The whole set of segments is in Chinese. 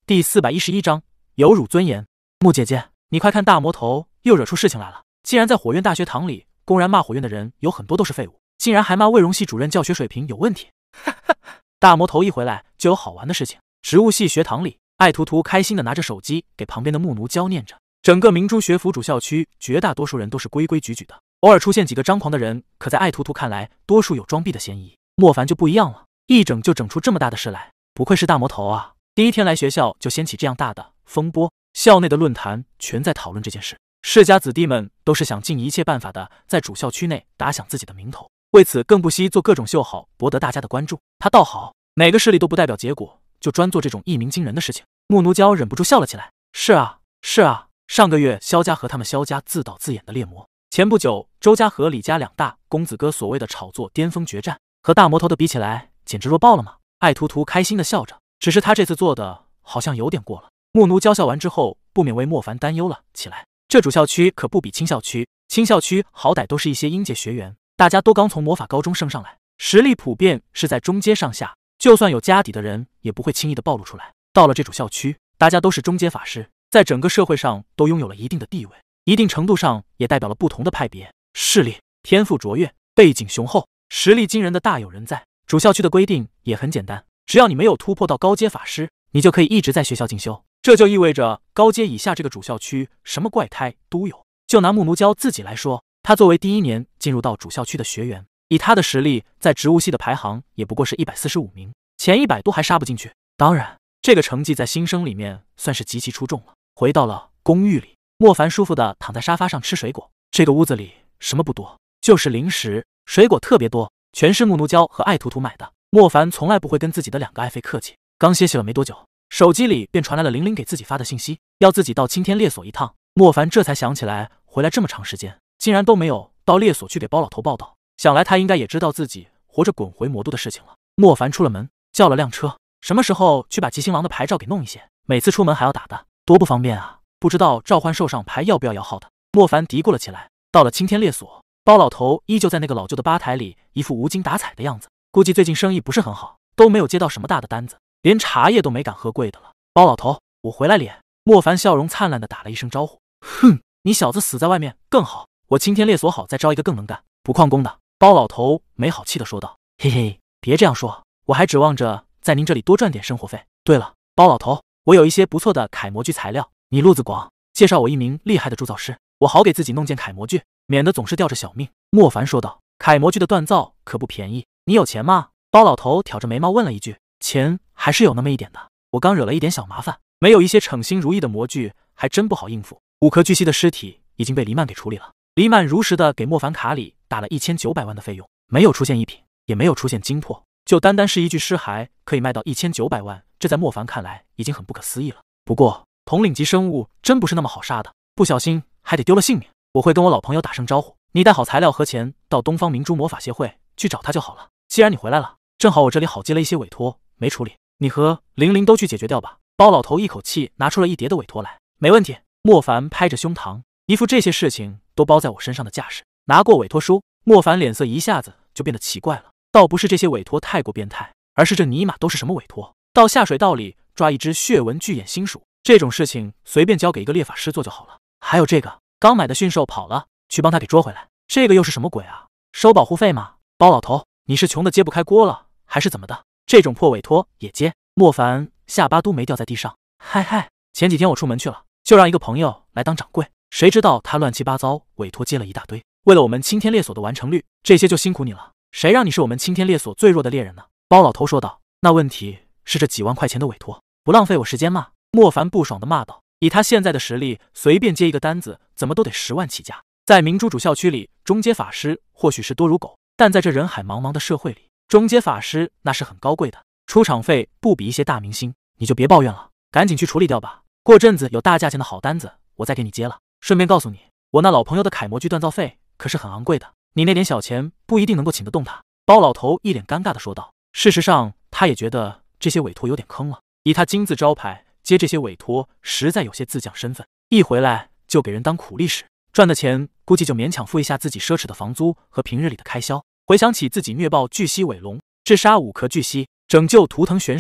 第411章有辱尊严。木姐姐，你快看，大魔头又惹出事情来了！竟然在火院大学堂里公然骂火院的人有很多都是废物，竟然还骂魏荣系主任教学水平有问题。大魔头一回来就有好玩的事情。植物系学堂里，艾图图开心的拿着手机给旁边的木奴娇念着。整个明珠学府主校区绝大多数人都是规规矩矩的，偶尔出现几个张狂的人，可在艾图图看来，多数有装逼的嫌疑。莫凡就不一样了，一整就整出这么大的事来，不愧是大魔头啊！第一天来学校就掀起这样大的风波，校内的论坛全在讨论这件事。世家子弟们都是想尽一切办法的在主校区内打响自己的名头，为此更不惜做各种秀好，博得大家的关注。他倒好，哪个势力都不代表结果，就专做这种一鸣惊人的事情。木奴娇忍不住笑了起来。是啊，是啊，上个月萧家和他们萧家自导自演的猎魔，前不久周家和李家两大公子哥所谓的炒作巅峰决战，和大魔头的比起来，简直弱爆了嘛！艾图图开心的笑着，只是他这次做的好像有点过了。木奴娇笑完之后，不免为莫凡担忧了起来。这主校区可不比青校区，青校区好歹都是一些应届学员，大家都刚从魔法高中升上来，实力普遍是在中阶上下，就算有家底的人也不会轻易的暴露出来。到了这主校区，大家都是中阶法师，在整个社会上都拥有了一定的地位，一定程度上也代表了不同的派别势力，天赋卓越，背景雄厚，实力惊人的大有人在。主校区的规定也很简单，只要你没有突破到高阶法师，你就可以一直在学校进修。这就意味着高阶以下这个主校区什么怪胎都有。就拿木奴娇自己来说，他作为第一年进入到主校区的学员，以他的实力，在植物系的排行也不过是145名，前100都还杀不进去。当然，这个成绩在新生里面算是极其出众了。回到了公寓里，莫凡舒服的躺在沙发上吃水果。这个屋子里什么不多，就是零食，水果特别多，全是木奴娇和艾图图买的。莫凡从来不会跟自己的两个爱妃客气。刚歇息了没多久，手机里便传来了玲玲给自己发的信息，要自己到青天猎所一趟。莫凡这才想起来，回来这么长时间，竟然都没有到猎所去给包老头报道。想来他应该也知道自己活着滚回魔都的事情了。莫凡出了门，叫了辆车，什么时候去把吉星郎的牌照给弄一些？每次出门还要打的，多不方便啊！不知道召唤兽上牌要不要摇号的？莫凡嘀咕了起来。到了青天猎所，包老头依旧在那个老旧的吧台里，一副无精打采的样子。估计最近生意不是很好，都没有接到什么大的单子，连茶叶都没敢喝贵的了。包老头，我回来咧！莫凡笑容灿烂的打了一声招呼。哼，你小子死在外面更好，我青天猎所好再招一个更能干不旷工的。包老头没好气的说道。嘿嘿，别这样说，我还指望着在您这里多赚点生活费。对了，包老头，我有一些不错的楷模具材料，你路子广，介绍我一名厉害的铸造师，我好给自己弄件楷模具，免得总是吊着小命。莫凡说道。楷模具的锻造可不便宜，你有钱吗？包老头挑着眉毛问了一句。钱还是有那么一点的，我刚惹了一点小麻烦，没有一些称心如意的模具还真不好应付。5颗巨蜥的尸体已经被黎曼给处理了，黎曼如实的给莫凡卡里打了1900万的费用，没有出现一品，也没有出现精破，就单单是一具尸骸可以卖到1900万，这在莫凡看来已经很不可思议了。不过统领级生物真不是那么好杀的，不小心还得丢了性命。我会跟我老朋友打声招呼，你带好材料和钱到东方明珠魔法协会去找他就好了。既然你回来了，正好我这里好接了一些委托没处理，你和玲玲都去解决掉吧。包老头一口气拿出了一叠的委托来。没问题。莫凡拍着胸膛，一副这些事情都包在我身上的架势。拿过委托书，莫凡脸色一下子就变得奇怪了。倒不是这些委托太过变态，而是这尼玛都是什么委托？到下水道里抓一只血纹巨眼星鼠，这种事情随便交给一个猎法师做就好了。还有这个刚买的驯兽跑了，去帮他给捉回来，这个又是什么鬼啊？收保护费吗？包老头，你是穷的揭不开锅了还是怎么的？这种破委托也接？莫凡下巴都没掉在地上。嗨，前几天我出门去了，就让一个朋友来当掌柜，谁知道他乱七八糟委托接了一大堆，为了我们青天猎所的完成率，这些就辛苦你了。谁让你是我们青天猎所最弱的猎人呢？包老头说道。那问题是这几万块钱的委托不浪费我时间吗？莫凡不爽的骂道。以他现在的实力，随便接一个单子怎么都得10万起价。在明珠主校区里，中阶法师或许是多如狗，但在这人海茫茫的社会里，中阶法师那是很高贵的，出场费不比一些大明星。你就别抱怨了，赶紧去处理掉吧。过阵子有大价钱的好单子，我再给你接了。顺便告诉你，我那老朋友的楷模具锻造费可是很昂贵的，你那点小钱不一定能够请得动他。包老头一脸尴尬的说道。事实上，他也觉得这些委托有点坑了。以他金字招牌接这些委托，实在有些自降身份，一回来就给人当苦力使，赚的钱估计就勉强付一下自己奢侈的房租和平日里的开销。回想起自己虐爆巨蜥尾龙，制杀5颗巨蜥，拯救图腾玄蛇，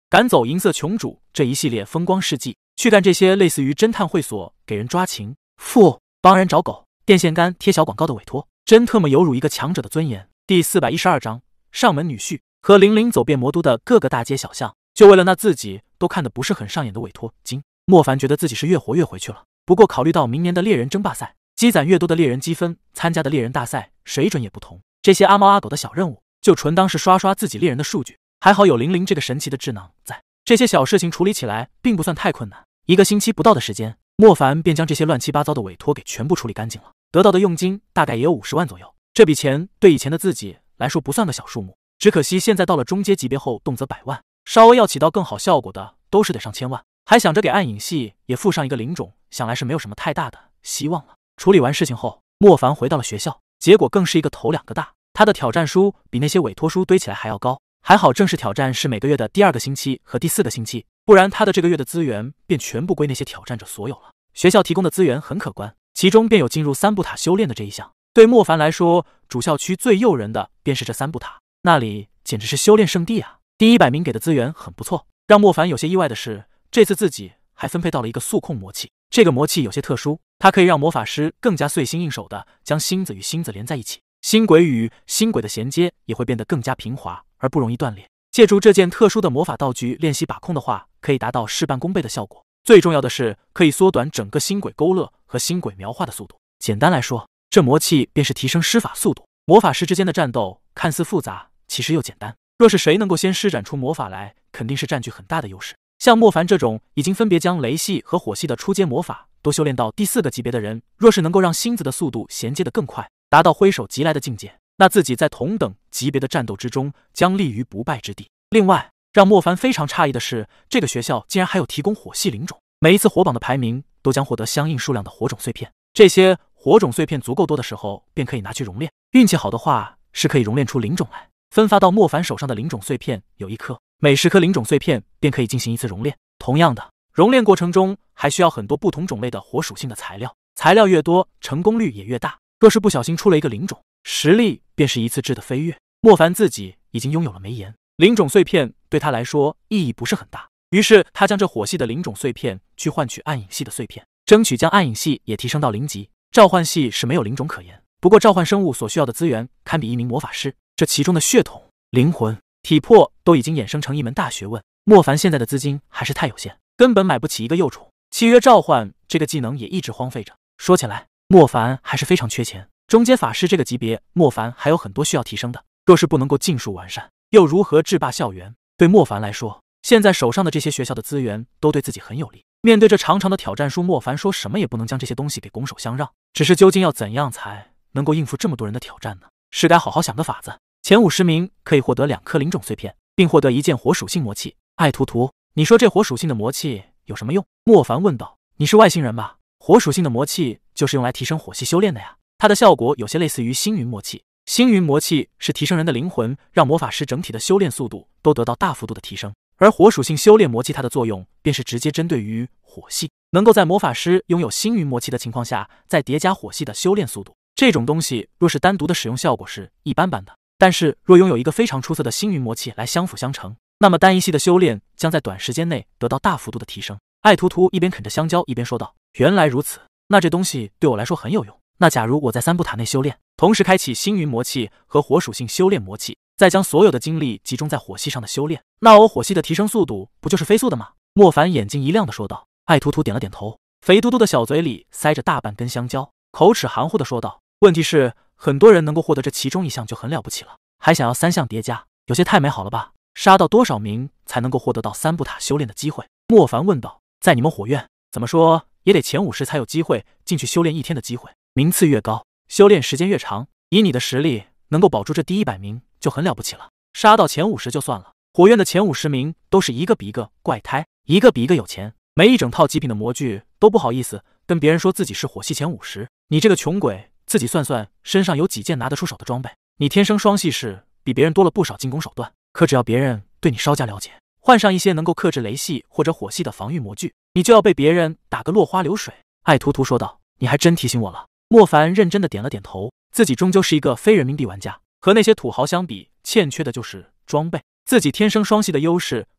赶走银色琼主这一系列风光事迹，去干这些类似于侦探会所给人抓情妇、帮人找狗、电线杆贴小广告的委托，真特么有辱一个强者的尊严。第412章上门女婿。和玲玲走遍魔都的各个大街小巷，就为了那自己都看得不是很上眼的委托金。莫凡觉得自己是越活越回去了。不过考虑到明年的猎人争霸赛，积攒越多的猎人积分，参加的猎人大赛水准也不同，这些阿猫阿狗的小任务就纯当是刷刷自己猎人的数据。还好有玲玲这个神奇的智囊在，这些小事情处理起来并不算太困难。1个星期不到的时间，莫凡便将这些乱七八糟的委托给全部处理干净了，得到的佣金大概也有50万左右。这笔钱对以前的自己来说不算个小数目，只可惜现在到了中阶级别后，动辄100万，稍微要起到更好效果的都是得上千万。还想着给暗影系也附上一个灵种，想来是没有什么太大的希望了。处理完事情后，莫凡回到了学校，结果更是一个头2个大。他的挑战书比那些委托书堆起来还要高，还好正式挑战是每个月的第2个星期和第4个星期，不然他的这个月的资源便全部归那些挑战者所有了。学校提供的资源很可观，其中便有进入3步塔修炼的这一项。对莫凡来说，主校区最诱人的便是这3步塔，那里简直是修炼圣地啊！第100名给的资源很不错，让莫凡有些意外的是，这次自己还分配到了一个速控魔器。这个魔器有些特殊，它可以让魔法师更加碎心应手的将星子与星子连在一起，星轨与星轨的衔接也会变得更加平滑而不容易断裂。借助这件特殊的魔法道具练习把控的话，可以达到事半功倍的效果。最重要的是，可以缩短整个星轨勾勒和星轨描画的速度。简单来说，这魔器便是提升施法速度。魔法师之间的战斗看似复杂，其实又简单。若是谁能够先施展出魔法来，肯定是占据很大的优势。像莫凡这种已经分别将雷系和火系的初阶魔法都修炼到第4个级别的人，若是能够让星子的速度衔接得更快，达到挥手即来的境界，那自己在同等级别的战斗之中将立于不败之地。另外，让莫凡非常诧异的是，这个学校竟然还有提供火系灵种，每一次火榜的排名都将获得相应数量的火种碎片。这些火种碎片足够多的时候，便可以拿去熔炼。运气好的话，是可以熔炼出灵种来。分发到莫凡手上的灵种碎片有1颗，每10颗灵种碎片便可以进行1次熔炼。同样的，熔炼过程中还需要很多不同种类的火属性的材料，材料越多，成功率也越大。若是不小心出了一个灵种，实力便是1次质的飞跃。莫凡自己已经拥有了梅炎，灵种碎片对他来说意义不是很大，于是他将这火系的灵种碎片去换取暗影系的碎片，争取将暗影系也提升到0级。召唤系是没有灵种可言，不过召唤生物所需要的资源堪比一名魔法师，这其中的血统、灵魂、体魄都已经衍生成一门大学问。莫凡现在的资金还是太有限，根本买不起一个幼宠。契约召唤这个技能也一直荒废着。说起来，莫凡还是非常缺钱。中阶法师这个级别，莫凡还有很多需要提升的。若是不能够尽数完善，又如何制霸校园？对莫凡来说，现在手上的这些学校的资源都对自己很有利。面对这长长的挑战书，莫凡说什么也不能将这些东西给拱手相让。只是究竟要怎样才能够应付这么多人的挑战呢？是该好好想个法子。前50名可以获得2颗灵种碎片，并获得1件火属性魔器。爱图图，你说这火属性的魔器有什么用？莫凡问道。你是外星人吧？火属性的魔器就是用来提升火系修炼的呀。它的效果有些类似于星云魔器。星云魔器是提升人的灵魂，让魔法师整体的修炼速度都得到大幅度的提升。而火属性修炼魔器它的作用便是直接针对于火系，能够在魔法师拥有星云魔器的情况下，再叠加火系的修炼速度。这种东西若是单独的使用效果是一般般的，但是若拥有一个非常出色的星云魔器来相辅相成，那么单一系的修炼将在短时间内得到大幅度的提升。爱图图一边啃着香蕉一边说道，原来如此，那这东西对我来说很有用。那假如我在3步塔内修炼，同时开启星云魔器和火属性修炼魔器，再将所有的精力集中在火系上的修炼，那我火系的提升速度不就是飞速的吗？莫凡眼睛一亮的说道。爱图图点了点头，肥嘟嘟的小嘴里塞着大半根香蕉，口齿含糊的说道，问题是很多人能够获得这其中1项就很了不起了，还想要3项叠加，有些太美好了吧？杀到多少名才能够获得到3步塔修炼的机会？莫凡问道。在你们火院，怎么说也得前50才有机会进去修炼1天的机会，名次越高，修炼时间越长，以你的实力能够保住这第100名就很了不起了。杀到前50就算了，火院的前50名都是一个比一个怪胎，一个比一个有钱，没一整套极品的模具都不好意思跟别人说自己是火系前50。你这个穷鬼，自己算算身上有几件拿得出手的装备？你天生双系是比别人多了不少进攻手段，可只要别人对你稍加了解，换上一些能够克制雷系或者火系的防御模具，你就要被别人打个落花流水。爱图图说道。你还真提醒我了。莫凡认真的点了点头，自己终究是一个非人民币玩家，和那些土豪相比，欠缺的就是装备。自己天生双系的优势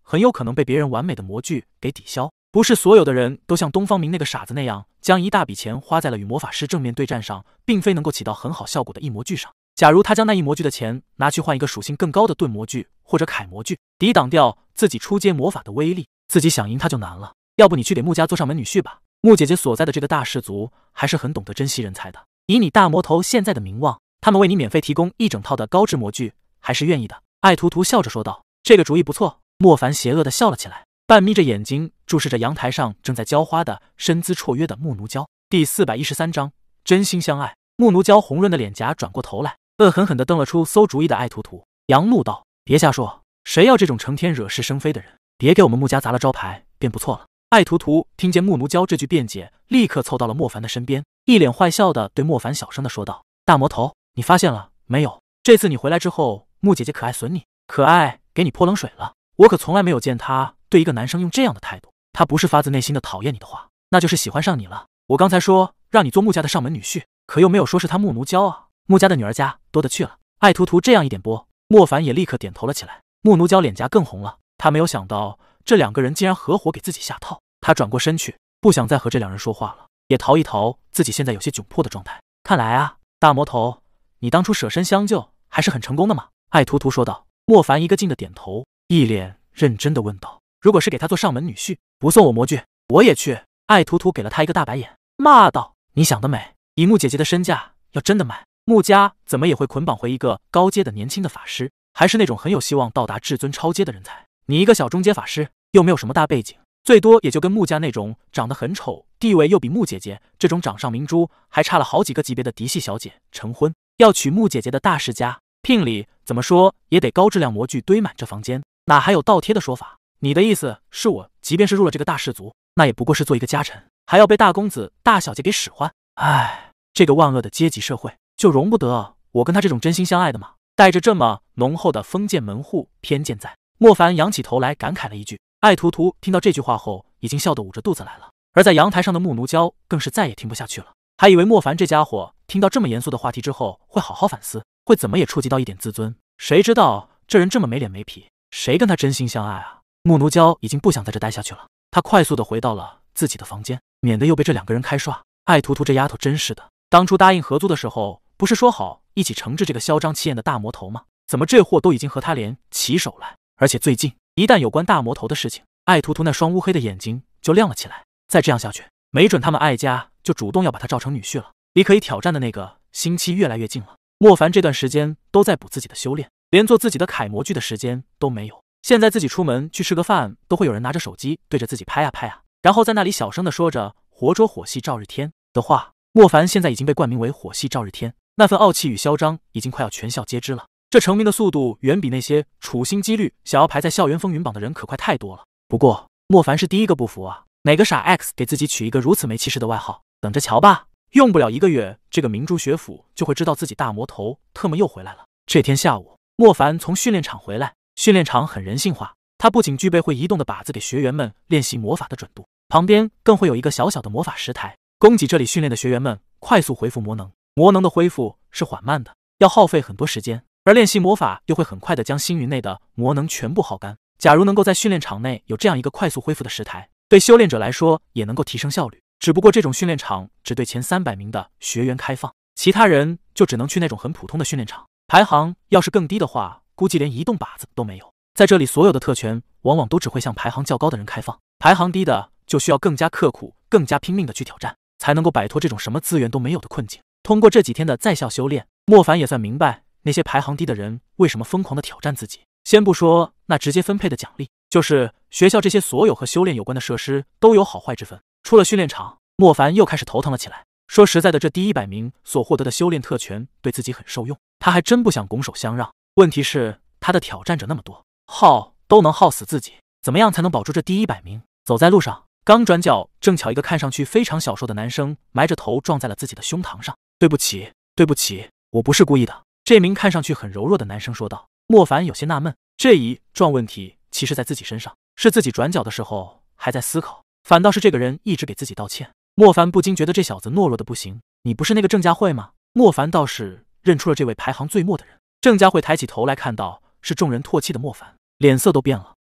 很有可能被别人完美的模具给抵消。不是所有的人都像东方明那个傻子那样，将一大笔钱花在了与魔法师正面对战上，并非能够起到很好效果的异模具上。假如他将那异模具的钱拿去换一个属性更高的盾模具或者铠模具，抵挡掉自己出阶魔法的威力，自己想赢他就难了。要不你去给穆家做上门女婿吧。穆姐姐所在的这个大氏族还是很懂得珍惜人才的。以你大魔头现在的名望，他们为你免费提供一整套的高质模具，还是愿意的。艾图图笑着说道：“这个主意不错。”莫凡邪恶地笑了起来，半眯着眼睛注视着阳台上正在浇花的身姿绰约的木奴娇。第413章真心相爱。木奴娇红润的脸颊转过头来，恶狠狠地瞪了出馊主意的艾图图，扬怒道：“别瞎说，谁要这种成天惹是生非的人？别给我们穆家砸了招牌便不错了。”艾图图听见木奴娇这句辩解，立刻凑到了莫凡的身边，一脸坏笑的对莫凡小声的说道：“大魔头，你发现了没有？这次你回来之后，穆姐姐可爱损你，可爱给你泼冷水了。我可从来没有见她对一个男生用这样的态度。她不是发自内心的讨厌你的话，那就是喜欢上你了。我刚才说让你做穆家的上门女婿，可又没有说是她木奴娇啊。穆家的女儿家多得去了。”艾图图这样一点拨，莫凡也立刻点头了起来。木奴娇脸颊更红了，他没有想到这两个人竟然合伙给自己下套。他转过身去，不想再和这两人说话了，也逃一逃自己现在有些窘迫的状态。看来啊，大魔头，你当初舍身相救还是很成功的嘛。艾图图说道。莫凡一个劲的点头，一脸认真的问道：“如果是给他做上门女婿，不送我模具，我也去。”艾图图给了他一个大白眼，骂道：“你想得美！以穆姐姐的身价，要真的买，穆家怎么也会捆绑回一个高阶的年轻的法师，还是那种很有希望到达至尊超阶的人才。你一个小中阶法师，又没有什么大背景，最多也就跟穆家那种长得很丑，地位又比穆姐姐这种掌上明珠还差了好几个级别的嫡系小姐成婚。要娶穆姐姐的大世家，聘礼怎么说也得高质量模具堆满这房间，哪还有倒贴的说法？你的意思是我即便是入了这个大氏族，那也不过是做一个家臣，还要被大公子大小姐给使唤？唉，这个万恶的阶级社会就容不得我跟他这种真心相爱的吗？带着这么浓厚的封建门户偏见在，莫凡仰起头来感慨了一句。艾图图听到这句话后，已经笑得捂着肚子来了。而在阳台上的木奴娇更是再也听不下去了，还以为莫凡这家伙听到这么严肃的话题之后会好好反思，会怎么也触及到一点自尊。谁知道这人这么没脸没皮，谁跟他真心相爱啊？木奴娇已经不想在这待下去了，他快速的回到了自己的房间，免得又被这两个人开涮。艾图图这丫头真是的，当初答应合租的时候，不是说好一起惩治这个嚣张气焰的大魔头吗？怎么这货都已经和他连起手来？而且最近一旦有关大魔头的事情，艾图图那双乌黑的眼睛就亮了起来。再这样下去，没准他们艾家就主动要把他召成女婿了，离可以挑战的那个星期越来越近了。莫凡这段时间都在补自己的修炼，连做自己的楷模具的时间都没有。现在自己出门去吃个饭，都会有人拿着手机对着自己拍啊拍啊，然后在那里小声的说着活捉火系赵日天的话。莫凡现在已经被冠名为火系赵日天，那份傲气与嚣张已经快要全校皆知了。这成名的速度远比那些处心积虑想要排在校园风云榜的人可快太多了。不过莫凡是第一个不服啊，哪个傻 X 给自己取一个如此没气势的外号？等着瞧吧，用不了1个月，这个明珠学府就会知道自己大魔头特么又回来了。这天下午，莫凡从训练场回来，训练场很人性化，他不仅具备会移动的靶子给学员们练习魔法的准度，旁边更会有一个小小的魔法石台，供给这里训练的学员们快速恢复魔能。魔能的恢复是缓慢的，要耗费很多时间，而练习魔法又会很快的将星云内的魔能全部耗干。假如能够在训练场内有这样一个快速恢复的石台，对修炼者来说也能够提升效率。只不过这种训练场只对前300名的学员开放，其他人就只能去那种很普通的训练场，排行要是更低的话，估计连移动靶子都没有。在这里，所有的特权往往都只会向排行较高的人开放，排行低的就需要更加刻苦、更加拼命的去挑战，才能够摆脱这种什么资源都没有的困境。通过这几天的在校修炼，莫凡也算明白那些排行低的人为什么疯狂的挑战自己。先不说那直接分配的奖励，就是学校这些所有和修炼有关的设施都有好坏之分。出了训练场，莫凡又开始头疼了起来。说实在的，这第100名所获得的修炼特权对自己很受用，他还真不想拱手相让。问题是他的挑战者那么多，耗都能耗死自己，怎么样才能保住这第100名？走在路上，刚转角，正巧一个看上去非常小瘦的男生埋着头撞在了自己的胸膛上。对不起，对不起，我不是故意的。这名看上去很柔弱的男生说道。莫凡有些纳闷，这一撞问题其实在自己身上，是自己转角的时候还在思考，反倒是这个人一直给自己道歉。莫凡不禁觉得这小子懦弱的不行。你不是那个郑家慧吗？莫凡倒是认出了这位排行最末的人。郑家慧抬起头来，看到是众人唾弃的莫凡，脸色都变了。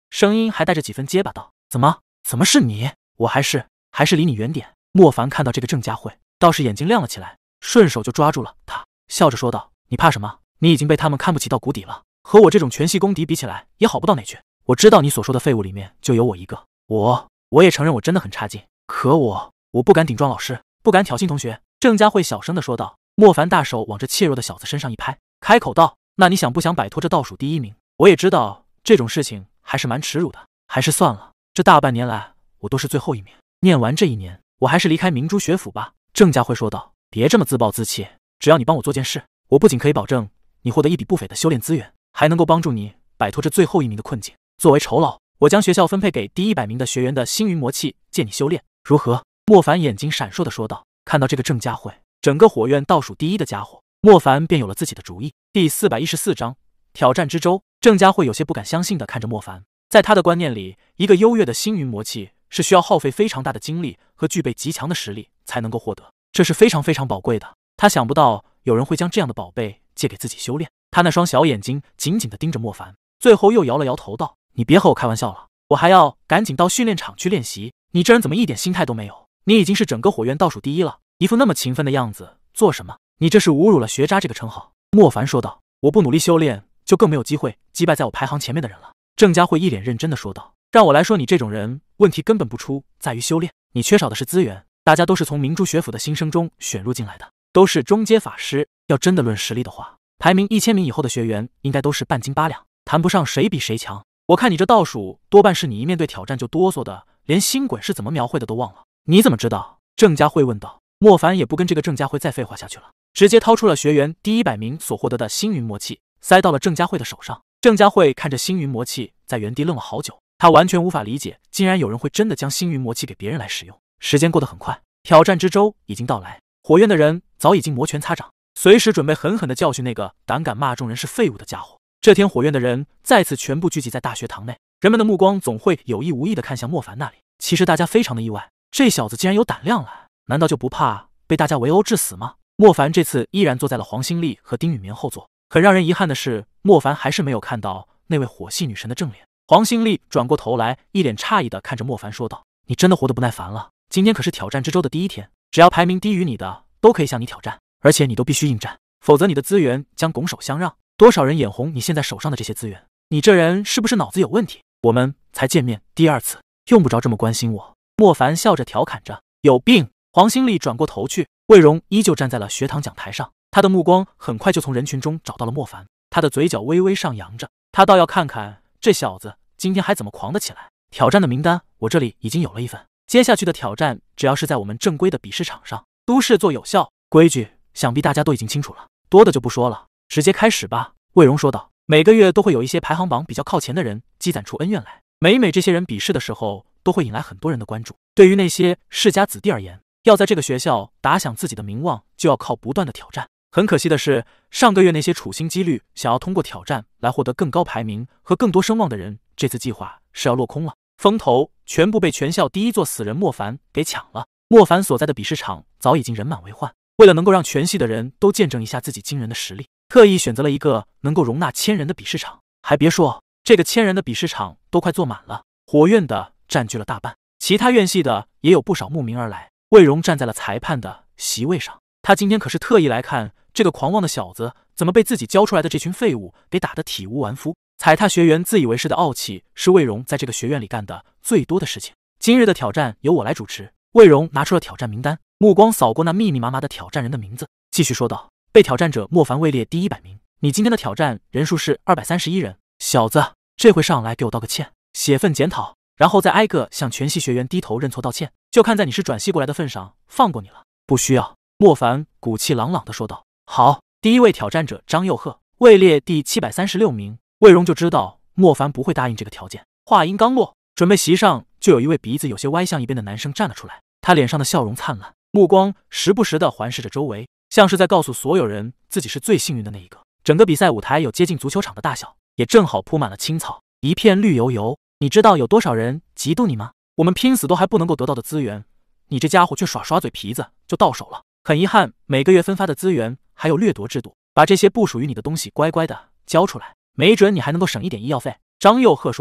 声音还带着几分结巴道：“怎么是你？我还是离你远点。”莫凡看到这个郑家慧，倒是眼睛亮了起来，顺手就抓住了他，笑着说道：“你怕什么？你已经被他们看不起到谷底了，和我这种全系公敌比起来，也好不到哪去。我知道你所说的废物里面就有我一个，我也承认我真的很差劲，可我不敢顶撞老师，不敢挑衅同学。”郑家慧小声的说道。莫凡大手往这怯弱的小子身上一拍，开口道：“那你想不想摆脱这倒数第一名？我也知道这种事情还是蛮耻辱的，还是算了，这大半年来我都是最后一名。念完这一年，我还是离开明珠学府吧。”郑家慧说道：“别这么自暴自弃，只要你帮我做件事，我不仅可以保证你获得一笔不菲的修炼资源，还能够帮助你摆脱这最后一名的困境。作为酬劳，我将学校分配给第100名的学员的星云魔器借你修炼，如何？”莫凡眼睛闪烁的说道。看到这个郑家慧，整个火院倒数第一的家伙，莫凡便有了自己的主意。第414章挑战之舟。郑家慧有些不敢相信的看着莫凡，在他的观念里，一个优越的星云魔器是需要耗费非常大的精力和具备极强的实力才能够获得，这是非常非常宝贵的。他想不到有人会将这样的宝贝借给自己修炼。他那双小眼睛紧紧的盯着莫凡，最后又摇了摇头道：“你别和我开玩笑了，我还要赶紧到训练场去练习。你这人怎么一点心态都没有？你已经是整个火院倒数第一了，一副那么勤奋的样子，做什么？你这是侮辱了学渣这个称号。”莫凡说道：“我不努力修炼，就更没有机会击败在我排行前面的人了。”郑家慧一脸认真的说道：“让我来说，你这种人问题根本不出在于修炼，你缺少的是资源。大家都是从明珠学府的新生中选入进来的，都是中阶法师。要真的论实力的话，排名1000名以后的学员应该都是半斤八两，谈不上谁比谁强。我看你这倒数，多半是你一面对挑战就哆嗦的，连星滚是怎么描绘的都忘了。你怎么知道？”郑家慧问道。莫凡也不跟这个郑家慧再废话下去了，直接掏出了学员第100名所获得的星云魔器，塞到了郑家慧的手上。郑家慧看着星云魔器，在原地愣了好久，他完全无法理解，竟然有人会真的将星云魔器给别人来使用。时间过得很快，挑战之舟已经到来，火院的人早已经摩拳擦掌，随时准备狠狠地教训那个胆敢骂众人是废物的家伙。这天，火院的人再次全部聚集在大学堂内，人们的目光总会有意无意地看向莫凡那里。其实大家非常的意外，这小子竟然有胆量来，难道就不怕被大家围殴致死吗？莫凡这次依然坐在了黄新丽和丁雨眠后座。很让人遗憾的是，莫凡还是没有看到那位火系女神的正脸。黄新丽转过头来，一脸诧异地看着莫凡说道：“你真的活得不耐烦了？今天可是挑战之舟的第一天，只要排名低于你的都可以向你挑战，而且你都必须应战，否则你的资源将拱手相让。多少人眼红你现在手上的这些资源？你这人是不是脑子有问题？我们才见面第2次，用不着这么关心我。”莫凡笑着调侃着：“有病！”黄新丽转过头去，魏荣依旧站在了学堂讲台上，他的目光很快就从人群中找到了莫凡，他的嘴角微微上扬着，他倒要看看这小子今天还怎么狂得起来。挑战的名单我这里已经有了一份，接下去的挑战只要是在我们正规的比试场上，都是做有效。规矩想必大家都已经清楚了，多的就不说了，直接开始吧。魏荣说道。每个月都会有一些排行榜比较靠前的人积攒出恩怨来，每这些人比试的时候都会引来很多人的关注。对于那些世家子弟而言，要在这个学校打响自己的名望，就要靠不断的挑战。很可惜的是，上个月那些处心积虑想要通过挑战来获得更高排名和更多声望的人，这次计划是要落空了，风头全部被全校第一座死人莫凡给抢了。莫凡所在的比试场早已经人满为患，为了能够让全系的人都见证一下自己惊人的实力，特意选择了一个能够容纳1000人的比试场。还别说，这个1000人的比试场都快坐满了，火院的占据了大半，其他院系的也有不少慕名而来。魏荣站在了裁判的席位上，他今天可是特意来看这个狂妄的小子怎么被自己教出来的这群废物给打得体无完肤。踩踏学员自以为是的傲气是魏荣在这个学院里干的最多的事情。今日的挑战由我来主持。魏荣拿出了挑战名单，目光扫过那密密麻麻的挑战人的名字，继续说道：被挑战者莫凡位列第100名，你今天的挑战人数是231人。小子，这回上来给我道个歉，写份检讨，然后再挨个向全系学员低头认错道歉，就看在你是转系过来的份上放过你了。不需要。莫凡骨气朗朗地说道。好，第一位挑战者张佑赫位列第736名。魏荣就知道莫凡不会答应这个条件。话音刚落，准备席上就有一位鼻子有些歪向一边的男生站了出来，他脸上的笑容灿烂，目光时不时地环视着周围，像是在告诉所有人自己是最幸运的那一个。整个比赛舞台有接近足球场的大小，也正好铺满了青草，一片绿油油。你知道有多少人嫉妒你吗？我们拼死都还不能够得到的资源，你这家伙却耍嘴皮子就到手了。很遗憾，每个月分发的资源还有掠夺制度，把这些不属于你的东西乖乖的交出来，没准你还能够省一点医药费。张佑赫说道。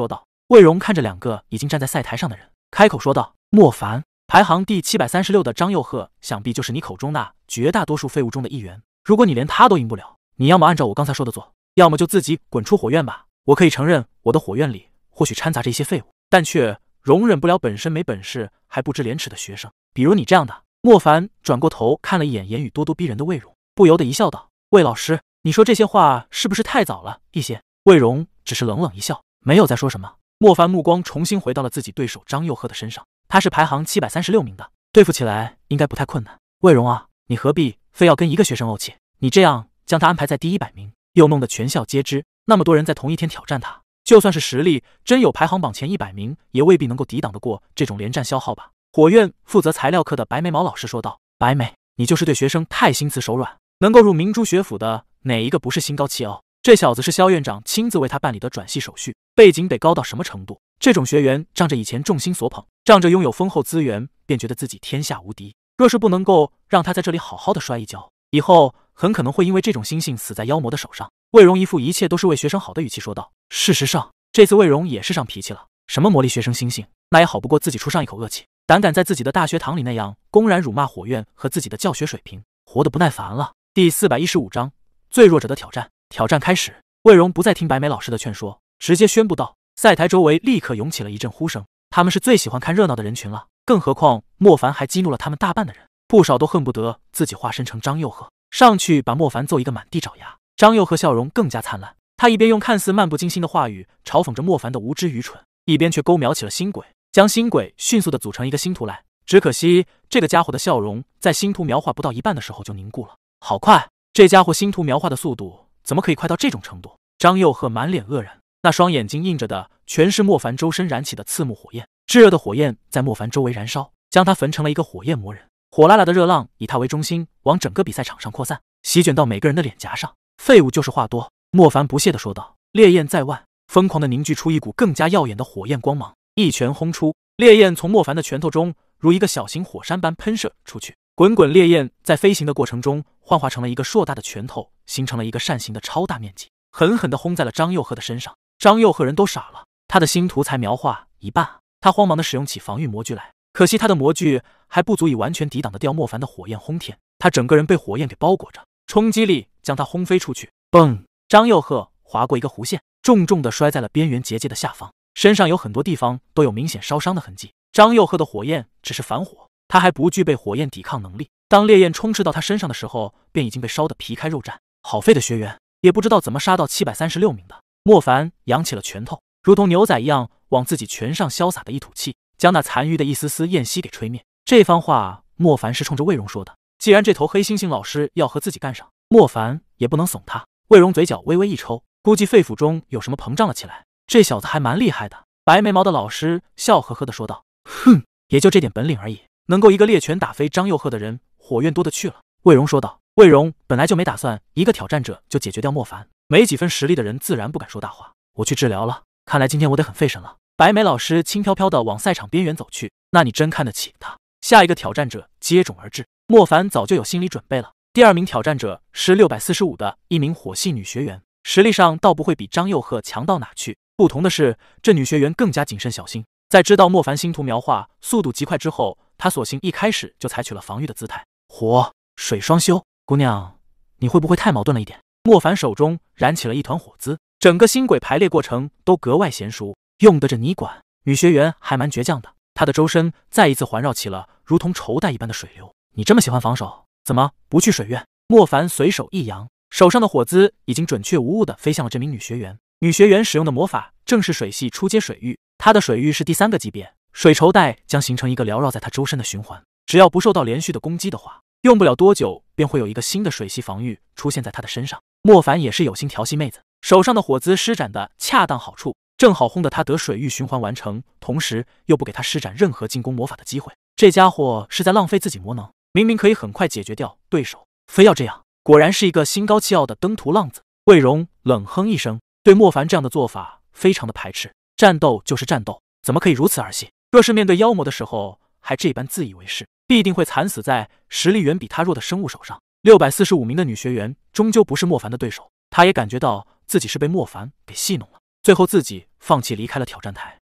魏荣看着两个已经站在赛台上的人，开口说道：“莫凡，排行第736的张佑赫，想必就是你口中那绝大多数废物中的一员。如果你连他都赢不了，你要么按照我刚才说的做，要么就自己滚出火院吧。我可以承认，我的火院里或许掺杂着一些废物，但却容忍不了本身没本事还不知廉耻的学生，比如你这样的。”莫凡转过头看了一眼言语咄咄逼人的魏荣，不由得一笑道：“魏老师，你说这些话是不是太早了一些？”魏荣只是冷冷一笑，没有再说什么。莫凡目光重新回到了自己对手张佑赫的身上，他是排行736名的，对付起来应该不太困难。魏荣啊，你何必非要跟一个学生怄气？你这样将他安排在第100名，又弄得全校皆知，那么多人在同一天挑战他，就算是实力真有排行榜前100名，也未必能够抵挡得过这种连战消耗吧。火院负责材料课的白眉毛老师说道：“白眉，你就是对学生太心慈手软，能够入明珠学府的哪一个不是心高气傲？这小子是萧院长亲自为他办理的转系手续，背景得高到什么程度？这种学员仗着以前众心所捧，仗着拥有丰厚资源，便觉得自己天下无敌。若是不能够让他在这里好好的摔一跤，以后很可能会因为这种心性死在妖魔的手上。”魏荣一副一切都是为学生好的语气说道。事实上，这次魏荣也是上脾气了，什么磨砺学生心性，那也好不过自己出上一口恶气。胆敢在自己的大学堂里那样公然辱骂火院和自己的教学水平，活得不耐烦了。第415章最弱者的挑战。挑战开始，魏荣不再听白眉老师的劝说，直接宣布道。赛台周围立刻涌起了一阵呼声，他们是最喜欢看热闹的人群了，更何况莫凡还激怒了他们大半的人，不少都恨不得自己化身成张佑赫，上去把莫凡揍一个满地找牙。张佑赫笑容更加灿烂，他一边用看似漫不经心的话语嘲讽着莫凡的无知愚蠢，一边却勾描起了星轨，将星轨迅速的组成一个星图来。只可惜这个家伙的笑容在星图描画不到一半的时候就凝固了。好快，这家伙星图描画的速度怎么可以快到这种程度？张佑赫满脸愕然，那双眼睛映着的全是莫凡周身燃起的刺目火焰，炙热的火焰在莫凡周围燃烧，将他焚成了一个火焰魔人。火辣辣的热浪以他为中心往整个比赛场上扩散，席卷到每个人的脸颊上。废物就是话多，莫凡不屑地说道。烈焰在腕，疯狂地凝聚出一股更加耀眼的火焰光芒，一拳轰出，烈焰从莫凡的拳头中如一个小型火山般喷射出去，滚滚烈焰在飞行的过程中幻化成了一个硕大的拳头，形成了一个扇形的超大面积，狠狠地轰在了张佑赫的身上。张佑赫人都傻了，他的星图才描画一半，他慌忙地使用起防御魔具来，可惜他的魔具还不足以完全抵挡得掉莫凡的火焰轰天，他整个人被火焰给包裹着，冲击力将他轰飞出去。嘣！张佑赫划过一个弧线，重重地摔在了边缘结界的下方，身上有很多地方都有明显烧伤的痕迹。张佑赫的火焰只是反火，他还不具备火焰抵抗能力，当烈焰充斥到他身上的时候，便已经被烧得皮开肉绽。好废的学员，也不知道怎么杀到736名的。莫凡扬起了拳头，如同牛仔一样往自己拳上潇洒的一吐气，将那残余的一丝丝焰息给吹灭。这番话莫凡是冲着魏荣说的，既然这头黑猩猩老师要和自己干上，莫凡也不能怂他。魏荣嘴角微微一抽，估计肺腑中有什么膨胀了起来。这小子还蛮厉害的。白眉毛的老师笑呵呵地说道。哼，也就这点本领而已，能够一个猎拳打飞张佑赫的人，火院多得去了。魏荣说道。魏荣本来就没打算一个挑战者就解决掉莫凡，没几分实力的人自然不敢说大话。我去治疗了，看来今天我得很费神了。白眉老师轻飘飘地往赛场边缘走去。那你真看得起他？下一个挑战者接踵而至，莫凡早就有心理准备了。第2名挑战者是645的一名火系女学员，实力上倒不会比张佑赫强到哪去，不同的是这女学员更加谨慎小心，在知道莫凡星图描画速度极快之后，她索性一开始就采取了防御的姿态。火水双修，姑娘你会不会太矛盾了一点？莫凡手中燃起了一团火姿，整个星轨排列过程都格外娴熟，用得着你管？女学员还蛮倔强的，她的周身再一次环绕起了如同绸带一般的水流。你这么喜欢防守，怎么不去水院？莫凡随手一扬，手上的火姿已经准确无误地飞向了这名女学员。女学员使用的魔法正是水系初阶水域，她的水域是第3个级别，水绸带将形成一个缭绕在她周身的循环，只要不受到连续的攻击的话，用不了多久便会有一个新的水系防御出现在她的身上。莫凡也是有心调戏妹子，手上的火姿施展的恰当好处，正好轰得她得水域循环完成，同时又不给她施展任何进攻魔法的机会。这家伙是在浪费自己魔能，明明可以很快解决掉对手，非要这样，果然是一个心高气傲的登徒浪子。魏荣冷哼一声，对莫凡这样的做法非常的排斥。战斗就是战斗，怎么可以如此儿戏？若是面对妖魔的时候还这般自以为是，必定会惨死在实力远比他弱的生物手上。645名的女学员终究不是莫凡的对手，她也感觉到自己是被莫凡给戏弄了，最后自己放弃离开了挑战台。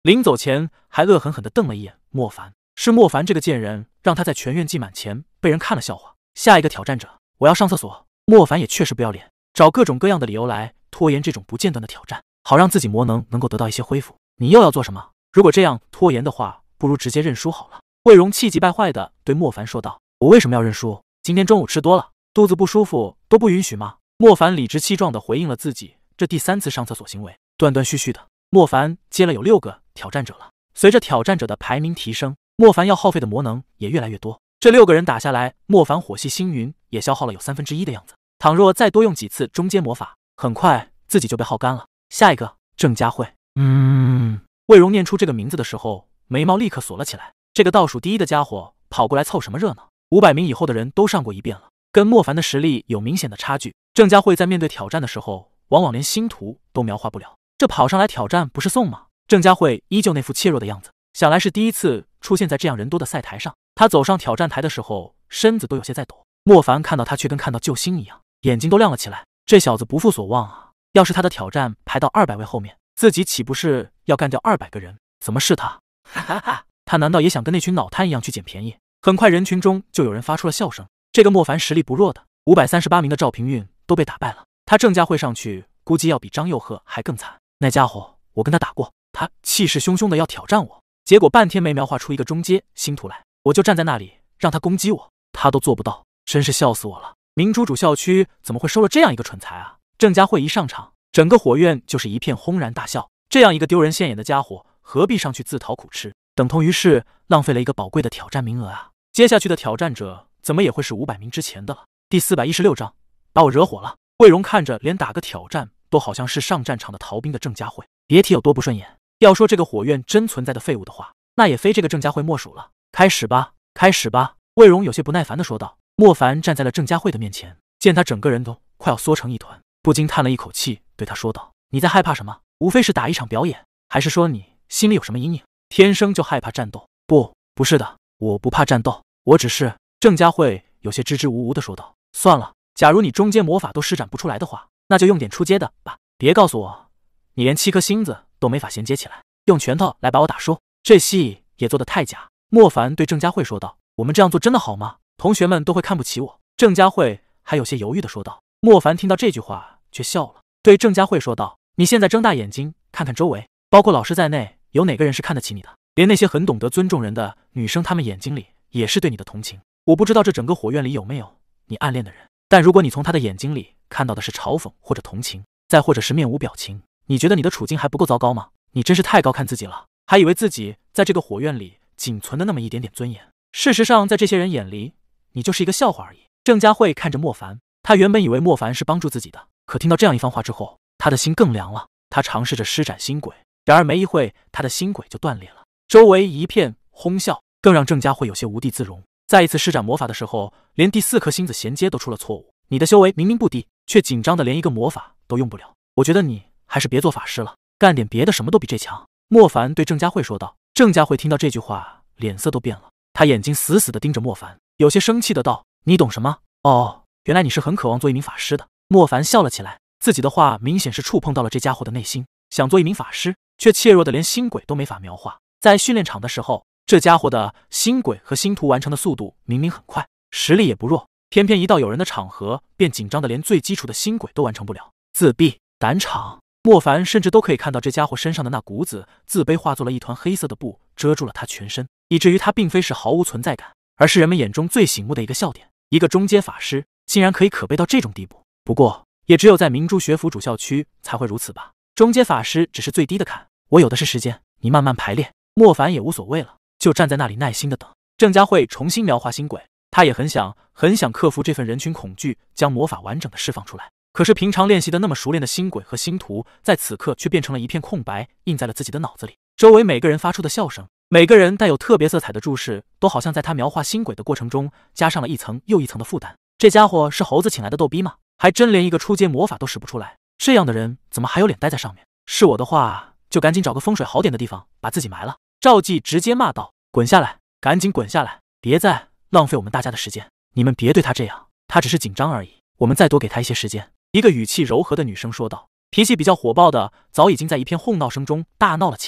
临走前还恶狠狠地瞪了一眼莫凡。是莫凡这个贱人，让他在全院祭满前被人看了笑话。下一个挑战者，我要上厕所。莫凡也确实不要脸，找各种各样的理由来拖延这种不间断的挑战，好让自己魔能够得到一些恢复。你又要做什么？如果这样拖延的话，不如直接认输好了。魏荣气急败坏地对莫凡说道：“我为什么要认输？今天中午吃多了，肚子不舒服都不允许吗？”莫凡理直气壮地回应了自己这第3次上厕所行为。断断续续的，莫凡接了有6个挑战者了。随着挑战者的排名提升，莫凡要耗费的魔能也越来越多。这6个人打下来，莫凡火系星云也消耗了有1/3的样子。倘若再多用几次中阶魔法，很快自己就被耗干了。下一个，郑佳慧。魏荣念出这个名字的时候，眉毛立刻锁了起来。这个倒数第一的家伙跑过来凑什么热闹？500名以后的人都上过一遍了，跟莫凡的实力有明显的差距。郑佳慧在面对挑战的时候，往往连星图都描画不了，这跑上来挑战不是送吗？郑佳慧依旧那副怯弱的样子，想来是第一次出现在这样人多的赛台上。他走上挑战台的时候，身子都有些在抖。莫凡看到他却跟看到救星一样，眼睛都亮了起来。这小子不负所望啊！要是他的挑战排到200位后面，自己岂不是要干掉200个人？怎么是他？哈哈哈！他难道也想跟那群脑瘫一样去捡便宜？很快人群中就有人发出了笑声。这个莫凡实力不弱的，538名的赵平运都被打败了。他郑佳慧上去估计要比张佑赫还更惨。那家伙我跟他打过，他气势汹汹的要挑战我，结果半天没描画出一个中阶星图来，我就站在那里让他攻击我，他都做不到，真是笑死我了。明珠主校区怎么会收了这样一个蠢材啊？郑佳慧一上场，整个火院就是一片轰然大笑。这样一个丢人现眼的家伙，何必上去自讨苦吃？等同于是浪费了一个宝贵的挑战名额啊！接下去的挑战者怎么也会是500名之前的了。第416章，把我惹火了。魏荣看着连打个挑战都好像是上战场的逃兵的郑佳慧，别提有多不顺眼。要说这个火院真存在的废物的话，那也非这个郑佳慧莫属了。开始吧，开始吧！魏荣有些不耐烦地说道。莫凡站在了郑佳慧的面前，见他整个人都快要缩成一团，不禁叹了一口气，对他说道：“你在害怕什么？无非是打一场表演，还是说你心里有什么阴影？天生就害怕战斗？不是的，我不怕战斗，我只是……”郑佳慧有些支支吾吾地说道：“算了，假如你中阶魔法都施展不出来的话，那就用点出阶的吧。别告诉我，你连7颗星子都没法衔接起来，用拳头来把我打输，这戏也做得太假。”莫凡对郑佳慧说道：“我们这样做真的好吗？同学们都会看不起我。”郑佳慧还有些犹豫地说道。莫凡听到这句话却笑了，对郑佳慧说道：“你现在睁大眼睛看看周围，包括老师在内，有哪个人是看得起你的？连那些很懂得尊重人的女生，她们眼睛里也是对你的同情。我不知道这整个火院里有没有你暗恋的人，但如果你从她的眼睛里看到的是嘲讽或者同情，再或者是面无表情，你觉得你的处境还不够糟糕吗？你真是太高看自己了，还以为自己在这个火院里仅存的那么一点点尊严。事实上，在这些人眼里，你就是一个笑话而已。”郑佳慧看着莫凡，他原本以为莫凡是帮助自己的，可听到这样一番话之后，他的心更凉了。他尝试着施展星轨，然而没一会，他的星轨就断裂了，周围一片哄笑，更让郑佳慧有些无地自容。再一次施展魔法的时候，连第4颗星子衔接都出了错误。你的修为明明不低，却紧张的连一个魔法都用不了。我觉得你还是别做法师了，干点别的，什么都比这强。莫凡对郑佳慧说道。郑佳慧听到这句话，脸色都变了，他眼睛死死地盯着莫凡，有些生气的道：“你懂什么？哦，原来你是很渴望做一名法师的。”莫凡笑了起来，自己的话明显是触碰到了这家伙的内心，想做一名法师，却怯弱的连星轨都没法描画。在训练场的时候，这家伙的星轨和星图完成的速度明明很快，实力也不弱，偏偏一到有人的场合，便紧张的连最基础的星轨都完成不了。自闭、胆场，莫凡甚至都可以看到这家伙身上的那股子自卑化作了一团黑色的布，遮住了他全身，以至于他并非是毫无存在感，而是人们眼中最醒目的一个笑点。一个中阶法师竟然可以可悲到这种地步，不过也只有在明珠学府主校区才会如此吧。中阶法师只是最低的坎，我有的是时间，你慢慢排练。莫凡也无所谓了，就站在那里耐心的等。郑佳慧重新描画星轨，他也很想克服这份人群恐惧，将魔法完整的释放出来。可是平常练习的那么熟练的星轨和星图，在此刻却变成了一片空白，印在了自己的脑子里。周围每个人发出的笑声，每个人带有特别色彩的注视，都好像在他描画星轨的过程中加上了一层又一层的负担。这家伙是猴子请来的逗逼吗？还真连一个初阶魔法都使不出来，这样的人怎么还有脸待在上面？是我的话，就赶紧找个风水好点的地方把自己埋了。赵继直接骂道：“滚下来，赶紧滚下来，别再浪费我们大家的时间！你们别对他这样，他只是紧张而已，我们再多给他一些时间。”一个语气柔和的女生说道。脾气比较火爆的早已经在一片哄闹声中大闹了起来。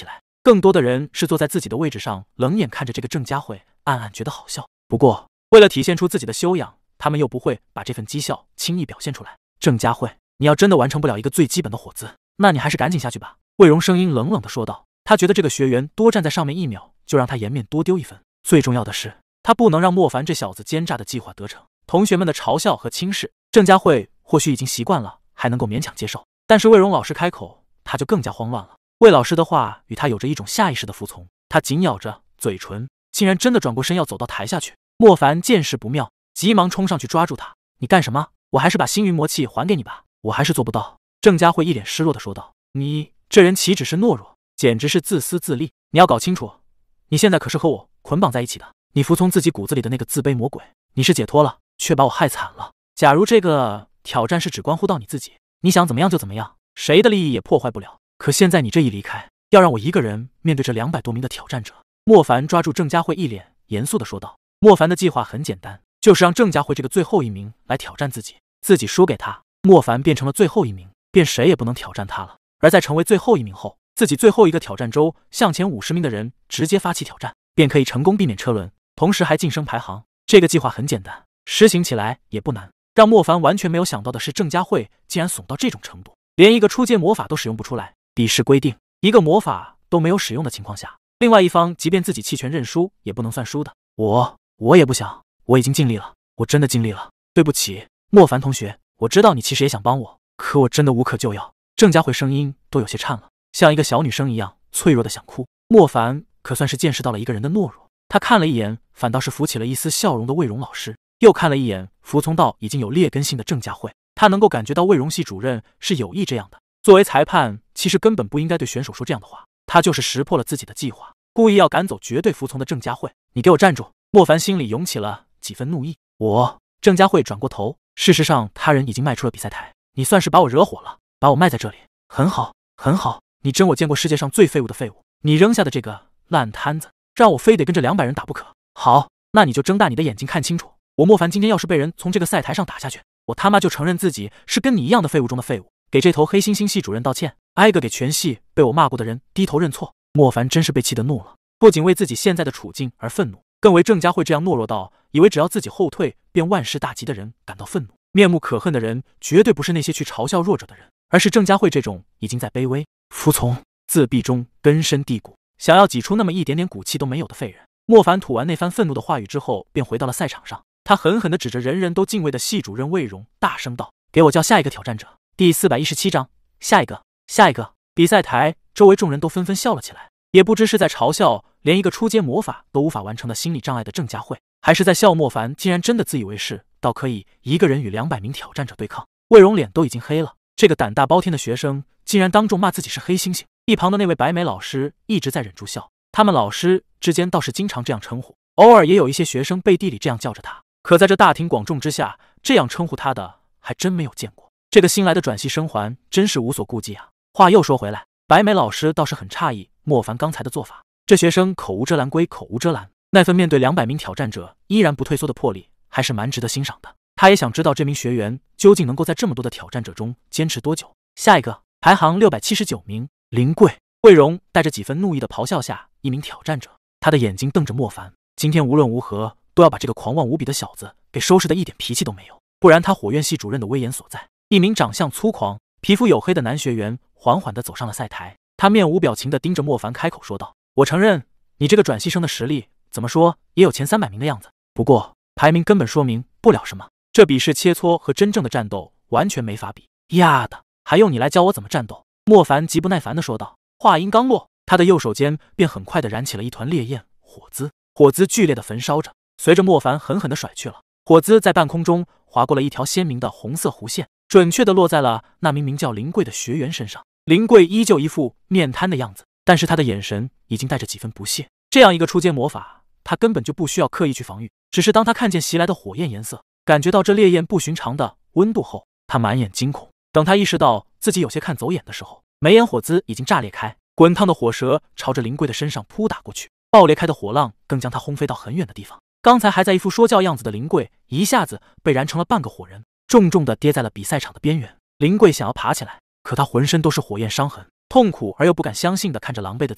更多的人是坐在自己的位置上，冷眼看着这个郑佳慧，暗暗觉得好笑。不过，为了体现出自己的修养，他们又不会把这份讥笑轻易表现出来。郑佳慧，你要真的完成不了一个最基本的火姿，那你还是赶紧下去吧。魏荣声音冷冷地说道。他觉得这个学员多站在上面1秒，就让他颜面多丢1分。最重要的是，他不能让莫凡这小子奸诈的计划得逞。同学们的嘲笑和轻视，郑佳慧或许已经习惯了，还能够勉强接受。但是魏荣老师开口，他就更加慌乱了。魏老师的话与他有着一种下意识的服从，他紧咬着嘴唇，竟然真的转过身要走到台下去。莫凡见势不妙，急忙冲上去抓住他。你干什么？我还是把星云魔气还给你吧。我还是做不到。郑佳慧一脸失落的说道。你这人岂止是懦弱，简直是自私自利。你要搞清楚，你现在可是和我捆绑在一起的。你服从自己骨子里的那个自卑魔鬼，你是解脱了，却把我害惨了。假如这个挑战是只关乎到你自己，你想怎么样就怎么样，谁的利益也破坏不了。可现在你这一离开，要让我一个人面对这200多名的挑战者。莫凡抓住郑佳慧，一脸严肃的说道。莫凡的计划很简单，就是让郑佳慧这个最后1名来挑战自己，自己输给他，莫凡变成了最后1名，便谁也不能挑战他了。而在成为最后1名后，自己最后一个挑战周向前50名的人直接发起挑战，便可以成功避免车轮，同时还晋升排行。这个计划很简单，实行起来也不难。让莫凡完全没有想到的是，郑佳慧竟然怂到这种程度，连一个初阶魔法都使用不出来。比试规定，一个魔法都没有使用的情况下，另外一方即便自己弃权认输也不能算输的。我也不想，我已经尽力了，我真的尽力了。对不起，莫凡同学，我知道你其实也想帮我，可我真的无可救药。郑佳慧声音都有些颤了，像一个小女生一样脆弱的想哭。莫凡可算是见识到了一个人的懦弱，他看了一眼反倒是浮起了一丝笑容的魏荣老师，又看了一眼服从到已经有劣根性的郑佳慧，他能够感觉到魏荣系主任是有意这样的。作为裁判，其实根本不应该对选手说这样的话，他就是识破了自己的计划，故意要赶走绝对服从的郑佳慧。你给我站住！莫凡心里涌起了几分怒意。郑佳慧转过头，事实上他人已经迈出了比赛台，你算是把我惹火了，把我卖在这里。很好，很好，你真我见过世界上最废物的废物，你扔下的这个烂摊子，让我非得跟这200人打不可。好，那你就睁大你的眼睛看清楚，我莫凡今天要是被人从这个赛台上打下去，我他妈就承认自己是跟你一样的废物中的废物，给这头黑猩猩系主任道歉，挨个给全系被我骂过的人低头认错。莫凡真是被气得怒了，不仅为自己现在的处境而愤怒，更为郑佳慧这样懦弱到以为只要自己后退便万事大吉的人感到愤怒。面目可恨的人绝对不是那些去嘲笑弱者的人，而是郑佳慧这种已经在卑微、服从、自闭中根深蒂固，想要挤出那么一点点骨气都没有的废人。莫凡吐完那番愤怒的话语之后，便回到了赛场上，他狠狠地指着人人都敬畏的系主任魏荣，大声道：给我叫下一个挑战者。第417章，下一个，下一个。比赛台周围众人都纷纷笑了起来，也不知是在嘲笑连一个初阶魔法都无法完成的心理障碍的郑佳慧，还是在笑莫凡竟然真的自以为是到可以一个人与200名挑战者对抗。魏荣脸都已经黑了，这个胆大包天的学生竟然当众骂自己是黑猩猩。一旁的那位白眉老师一直在忍住笑，他们老师之间倒是经常这样称呼，偶尔也有一些学生背地里这样叫着他，可在这大庭广众之下这样称呼他的还真没有见过。这个新来的转系生还真是无所顾忌啊。话又说回来，白眉老师倒是很诧异莫凡刚才的做法，这学生口无遮拦归口无遮拦，那份面对200名挑战者依然不退缩的魄力还是蛮值得欣赏的。他也想知道这名学员究竟能够在这么多的挑战者中坚持多久。下一个，排行679名，林贵。魏荣带着几分怒意的咆哮下一名挑战者，他的眼睛瞪着莫凡，今天无论如何都要把这个狂妄无比的小子给收拾的一点脾气都没有，不然他火焰系主任的威严所在。一名长相粗犷、皮肤黝黑的男学员缓缓地走上了赛台，他面无表情地盯着莫凡开口说道：我承认你这个转系生的实力怎么说也有前300名的样子，不过排名根本说明不了什么，这比试切磋和真正的战斗完全没法比。呀的，还用你来教我怎么战斗？莫凡极不耐烦地说道。话音刚落，他的右手间便很快地燃起了一团烈焰，火姿剧烈地焚烧着，随着莫凡狠狠地甩去了，火姿在半空中划过了一条鲜明的红色弧线，准确地落在了那名叫林贵的学员身上。林贵依旧一副面瘫的样子，但是他的眼神已经带着几分不屑。这样一个初阶魔法，他根本就不需要刻意去防御，只是当他看见袭来的火焰颜色，感觉到这烈焰不寻常的温度后，他满眼惊恐。等他意识到自己有些看走眼的时候，眉眼火姿已经炸裂开，滚烫的火舌朝着林贵的身上扑打过去，爆裂开的火浪更将他轰飞到很远的地方。刚才还在一副说教样子的林贵，一下子被燃成了半个火人，重重地跌在了比赛场的边缘。林贵想要爬起来，可他浑身都是火焰伤痕，痛苦而又不敢相信地看着狼狈的自己。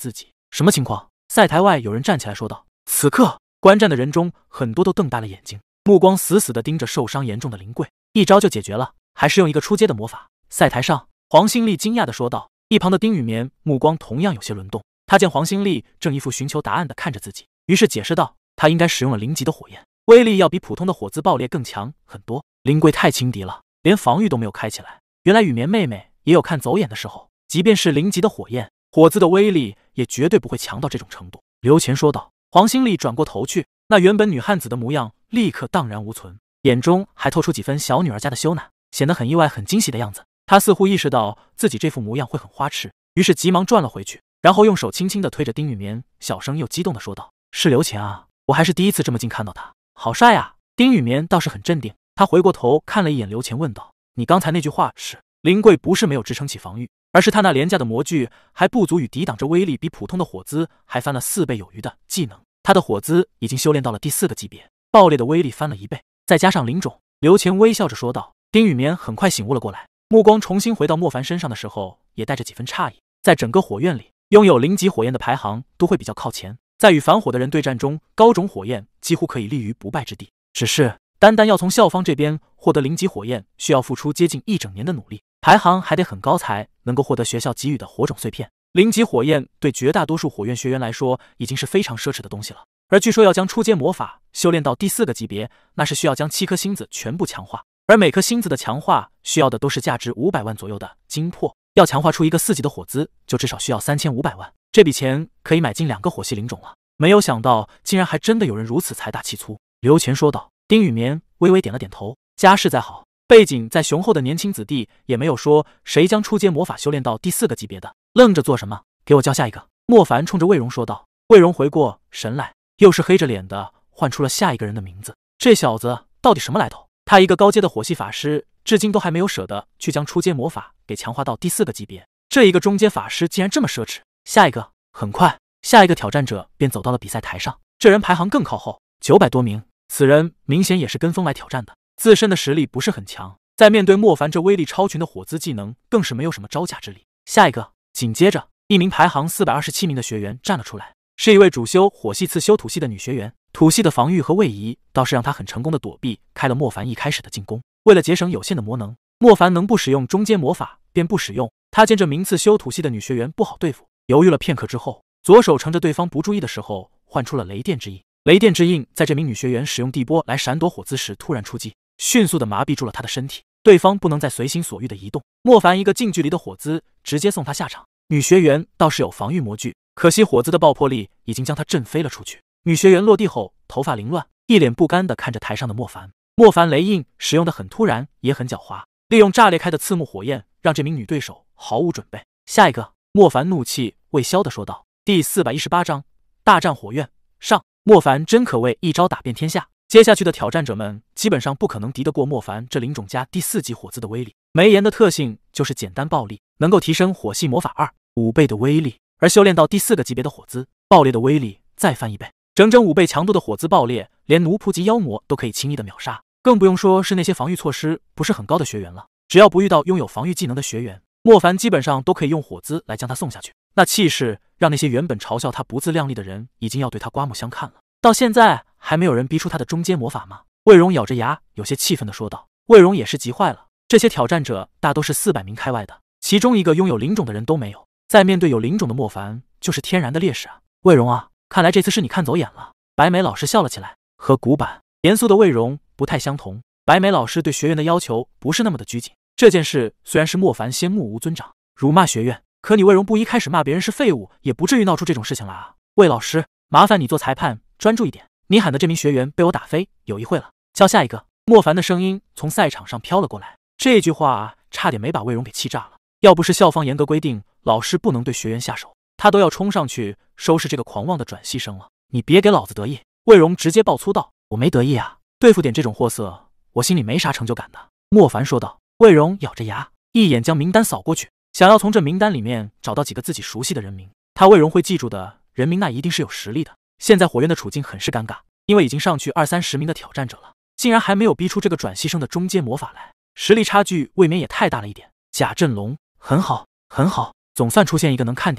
什么情况？赛台外有人站起来说道。此刻，观战的人中很多都瞪大了眼睛，目光死死地盯着受伤严重的林贵。一招就解决了，还是用一个出阶的魔法？赛台上，黄新丽惊讶地说道。一旁的丁雨眠目光同样有些轮动，他见黄新丽正一副寻求答案的看着自己，于是解释道：“他应该使用了0级的火焰，威力要比普通的火姿爆裂更强很多。林贵太轻敌了，连防御都没有开起来。原来雨眠妹妹也有看走眼的时候，即便是0级的火焰，火姿的威力也绝对不会强到这种程度。”刘乾说道。黄新丽转过头去，那原本女汉子的模样立刻荡然无存，眼中还透出几分小女儿家的羞赧，显得很意外很惊喜的样子。她似乎意识到自己这副模样会很花痴，于是急忙转了回去，然后用手轻轻地推着丁雨眠，小声又激动地说道：“是刘乾啊，我还是第一次这么近看到他，好帅啊！”丁雨眠倒是很镇定，他回过头看了一眼刘乾，问道：“你刚才那句话是？”林贵不是没有支撑起防御，而是他那廉价的模具还不足以抵挡着威力比普通的火姿还翻了4倍有余的技能。他的火姿已经修炼到了第4个级别，爆裂的威力翻了1倍，再加上灵种。刘乾微笑着说道。丁雨眠很快醒悟了过来，目光重新回到莫凡身上的时候，也带着几分诧异。在整个火院里，拥有0级火焰的排行都会比较靠前，在与反火的人对战中，高种火焰几乎可以立于不败之地。只是单单要从校方这边获得0级火焰，需要付出接近1整年的努力，排行还得很高才能够获得学校给予的火种碎片。0级火焰对绝大多数火院学员来说已经是非常奢侈的东西了，而据说要将初阶魔法修炼到第4个级别，那是需要将7颗星子全部强化，而每颗星子的强化需要的都是价值500万左右的金魄，要强化出一个4级的火姿，就至少需要3500万，这笔钱可以买进2个火系灵种了。没有想到竟然还真的有人如此财大气粗。刘乾说道。丁雨眠微微点了点头，家世再好，背景再雄厚的年轻子弟也没有说谁将初阶魔法修炼到第4个级别的。愣着做什么？给我叫下一个！莫凡冲着魏荣说道。魏荣回过神来，又是黑着脸的唤出了下一个人的名字。这小子到底什么来头？他一个高阶的火系法师，至今都还没有舍得去将初阶魔法给强化到第4个级别，这一个中阶法师竟然这么奢侈。下一个！很快，下一个挑战者便走到了比赛台上，这人排行更靠后，900多名。此人明显也是跟风来挑战的，自身的实力不是很强，在面对莫凡这威力超群的火姿技能，更是没有什么招架之力。下一个！紧接着，一名排行427名的学员站了出来，是一位主修火系次修土系的女学员。土系的防御和位移倒是让她很成功的躲避开了莫凡一开始的进攻。为了节省有限的魔能，莫凡能不使用中阶魔法便不使用。他见这名次修土系的女学员不好对付，犹豫了片刻之后，左手乘着对方不注意的时候，唤出了雷电之印。雷电之印在这名女学员使用地波来闪躲火姿时突然出击，迅速的麻痹住了她的身体，对方不能再随心所欲的移动。莫凡一个近距离的火姿直接送她下场。女学员倒是有防御模具，可惜火姿的爆破力已经将她震飞了出去。女学员落地后头发凌乱，一脸不甘的看着台上的莫凡。莫凡雷印使用的很突然也很狡猾，利用炸裂开的刺目火焰让这名女对手毫无准备。下一个！莫凡怒气未消的说道。第418章大战火院上。莫凡真可谓一招打遍天下，接下去的挑战者们基本上不可能敌得过莫凡这灵种加第4级火姿的威力。梅炎的特性就是简单暴力，能够提升火系魔法5倍的威力，而修炼到第4个级别的火姿，爆裂的威力再翻1倍，整整5倍强度的火姿爆裂，连奴仆级妖魔都可以轻易的秒杀，更不用说是那些防御措施不是很高的学员了。只要不遇到拥有防御技能的学员，莫凡基本上都可以用火姿来将他送下去。那气势让那些原本嘲笑他不自量力的人已经要对他刮目相看了。到现在还没有人逼出他的中阶魔法吗？魏荣咬着牙有些气愤地说道。魏荣也是急坏了，这些挑战者大都是400名开外的，其中一个拥有灵种的人都没有，在面对有灵种的莫凡就是天然的劣势啊。魏荣啊，看来这次是你看走眼了。白眉老师笑了起来，和古板严肃的魏荣不太相同，白眉老师对学员的要求不是那么的拘谨。这件事虽然是莫凡先目无尊长辱骂学院，可你魏荣不一开始骂别人是废物，也不至于闹出这种事情来啊。魏老师，麻烦你做裁判专注一点，你喊的这名学员被我打飞，有一会了，叫下一个。莫凡的声音从赛场上飘了过来，这句话差点没把魏荣给气炸了。要不是校方严格规定老师不能对学员下手，他都要冲上去收拾这个狂妄的转系生了。你别给老子得意！魏荣直接爆粗道。我没得意啊，对付点这种货色，我心里没啥成就感的。莫凡说道。魏荣咬着牙，一眼将名单扫过去，想要从这名单里面找到几个自己熟悉的人名。他魏荣会记住的人名，那一定是有实力的。现在火院的处境很是尴尬，因为已经上去20-30名的挑战者了，竟然还没有逼出这个转系生的中阶魔法来，实力差距未免也太大了一点。贾振龙，很好，很好，总算出现一个能看点的了。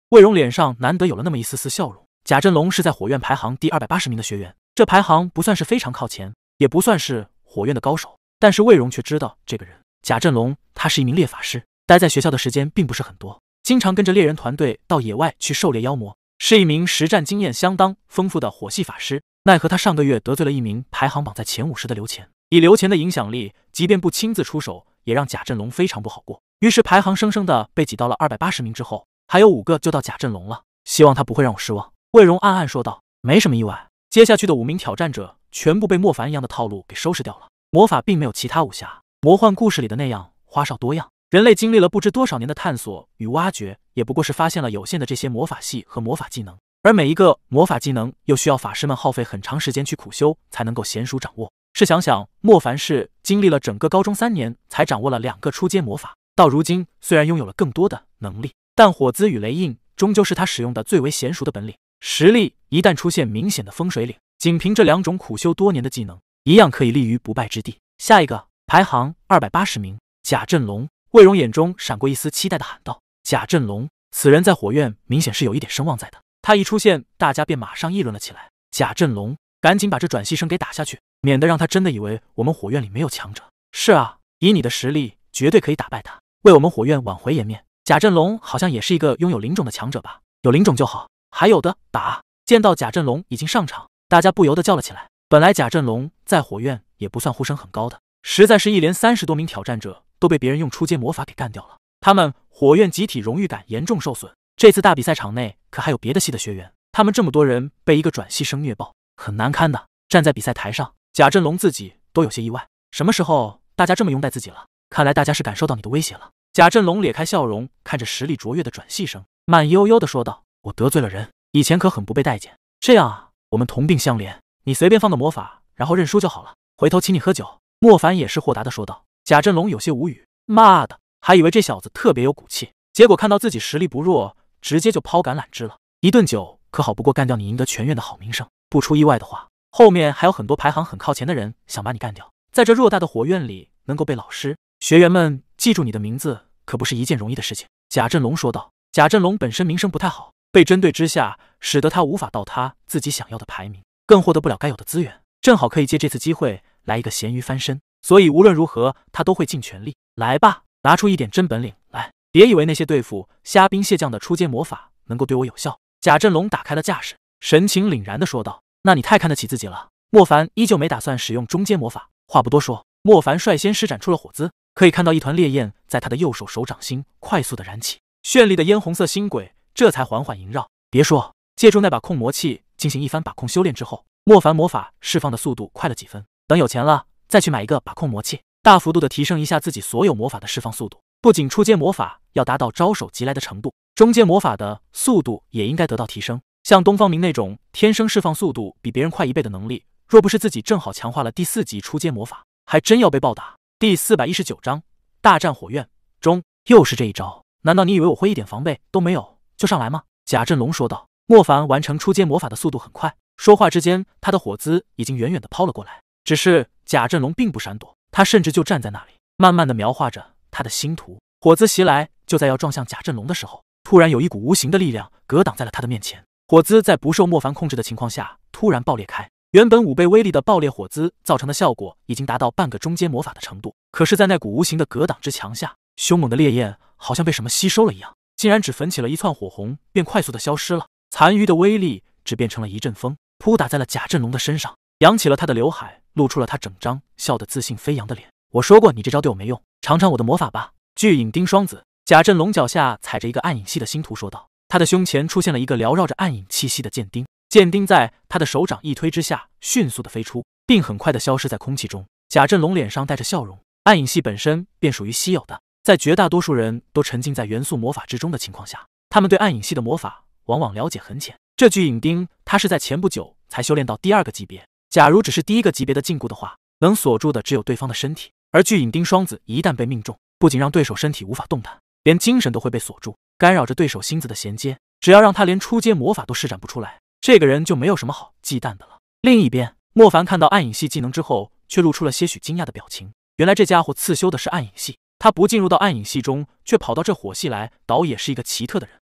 魏荣脸上难得有了那么一丝丝笑容。贾振龙是在火院排行第280名的学员，这排行不算是非常靠前，也不算是火院的高手，但是魏荣却知道这个人。贾振龙他是一名猎法师，待在学校的时间并不是很多，经常跟着猎人团队到野外去狩猎妖魔，是一名实战经验相当丰富的火系法师。奈何他上个月得罪了一名排行榜在前50的刘乾，以刘乾的影响力，即便不亲自出手，也让贾振龙非常不好过。于是排行生生的被挤到了280名之后，还有5个就到贾振龙了。希望他不会让我失望。魏荣暗暗说道。没什么意外，接下去的5名挑战者全部被莫凡一样的套路给收拾掉了。魔法并没有其他武侠、魔幻故事里的那样花哨多样，人类经历了不知多少年的探索与挖掘，也不过是发现了有限的这些魔法系和魔法技能，而每一个魔法技能又需要法师们耗费很长时间去苦修才能够娴熟掌握。试想想，莫凡是经历了整个高中3年才掌握了2个初阶魔法，到如今虽然拥有了更多的能力，但火姿与雷印终究是他使用的最为娴熟的本领。实力一旦出现明显的风水岭，仅凭这2种苦修多年的技能，一样可以立于不败之地。下一个排行280名，贾振龙。魏荣眼中闪过一丝期待的喊道：贾振龙，此人在火院明显是有一点声望在的。他一出现，大家便马上议论了起来。贾振龙，赶紧把这转系生给打下去，免得让他真的以为我们火院里没有强者。是啊，以你的实力，绝对可以打败他，为我们火院挽回颜面。贾振龙好像也是一个拥有灵种的强者吧？有灵种就好。还有的打！见到贾振龙已经上场，大家不由得叫了起来。本来贾振龙在火院也不算呼声很高的，实在是一连30多名挑战者都被别人用初阶魔法给干掉了，他们火院集体荣誉感严重受损。这次大比赛场内可还有别的系的学员，他们这么多人被一个转系生虐爆，很难堪的。站在比赛台上，贾振龙自己都有些意外，什么时候大家这么拥戴自己了？看来大家是感受到你的威胁了。贾振龙咧开笑容，看着实力卓越的转系生，慢悠悠地说道：我得罪了人，以前可很不被待见。这样啊，我们同病相怜，你随便放个魔法，然后认输就好了，回头请你喝酒。莫凡也是豁达的说道。贾振龙有些无语，妈的，还以为这小子特别有骨气，结果看到自己实力不弱，直接就抛橄榄枝了。一顿酒可好不过干掉你赢得全院的好名声，不出意外的话，后面还有很多排行很靠前的人想把你干掉。在这偌大的火院里，能够被老师、学员们记住你的名字，可不是一件容易的事情。贾振龙说道。贾振龙本身名声不太好，被针对之下，使得他无法到他自己想要的排名，更获得不了该有的资源，正好可以借这次机会来一个咸鱼翻身，所以无论如何他都会尽全力。来吧，拿出一点真本领来，别以为那些对付虾兵蟹将的初阶魔法能够对我有效。贾振龙打开了架势，神情凛然地说道。那你太看得起自己了。莫凡依旧没打算使用中阶魔法，话不多说，莫凡率先施展出了火姿，可以看到一团烈焰在他的右手手掌心快速的燃起，绚丽的嫣红色星轨这才缓缓萦绕。别说，借助那把控魔器进行一番把控修炼之后，莫凡魔法释放的速度快了几分。等有钱了，再去买一个把控魔器，大幅度的提升一下自己所有魔法的释放速度。不仅初阶魔法要达到招手即来的程度，中阶魔法的速度也应该得到提升。像东方明那种天生释放速度比别人快1倍的能力，若不是自己正好强化了第4级初阶魔法，还真要被暴打。第419章大战火院中，又是这一招，难道你以为我会一点防备都没有就上来吗？贾振龙说道。莫凡完成初阶魔法的速度很快，说话之间，他的火姿已经远远的抛了过来。只是贾振龙并不闪躲，他甚至就站在那里，慢慢的描画着他的星图。火姿袭来，就在要撞向贾振龙的时候，突然有一股无形的力量格挡在了他的面前。火姿在不受莫凡控制的情况下突然爆裂开，原本5倍威力的爆裂火姿造成的效果已经达到半个中阶魔法的程度，可是在那股无形的格挡之强下，凶猛的烈焰好像被什么吸收了一样，竟然只焚起了一窜火红便快速的消失了，残余的威力只变成了一阵风，扑打在了贾振龙的身上，扬起了他的刘海，露出了他整张笑得自信飞扬的脸。我说过你这招对我没用，尝尝我的魔法吧。巨影钉双子。贾振龙脚下踩着一个暗影系的星图说道。他的胸前出现了一个缭绕着暗影气息的剑钉，剑钉在他的手掌一推之下迅速的飞出，并很快的消失在空气中。贾振龙脸上带着笑容，暗影系本身便属于稀有的，在绝大多数人都沉浸在元素魔法之中的情况下，他们对暗影系的魔法往往了解很浅。这具影钉他是在前不久才修炼到第2个级别，假如只是第1个级别的禁锢的话，能锁住的只有对方的身体，而巨影钉双子一旦被命中，不仅让对手身体无法动弹，连精神都会被锁住，干扰着对手心子的衔接。只要让他连初阶魔法都施展不出来，这个人就没有什么好忌惮的了。另一边，莫凡看到暗影系技能之后，却露出了些许惊讶的表情。原来这家伙刺修的是暗影系，他不进入到暗影系中，却跑到这火系来，倒也是一个奇特的人。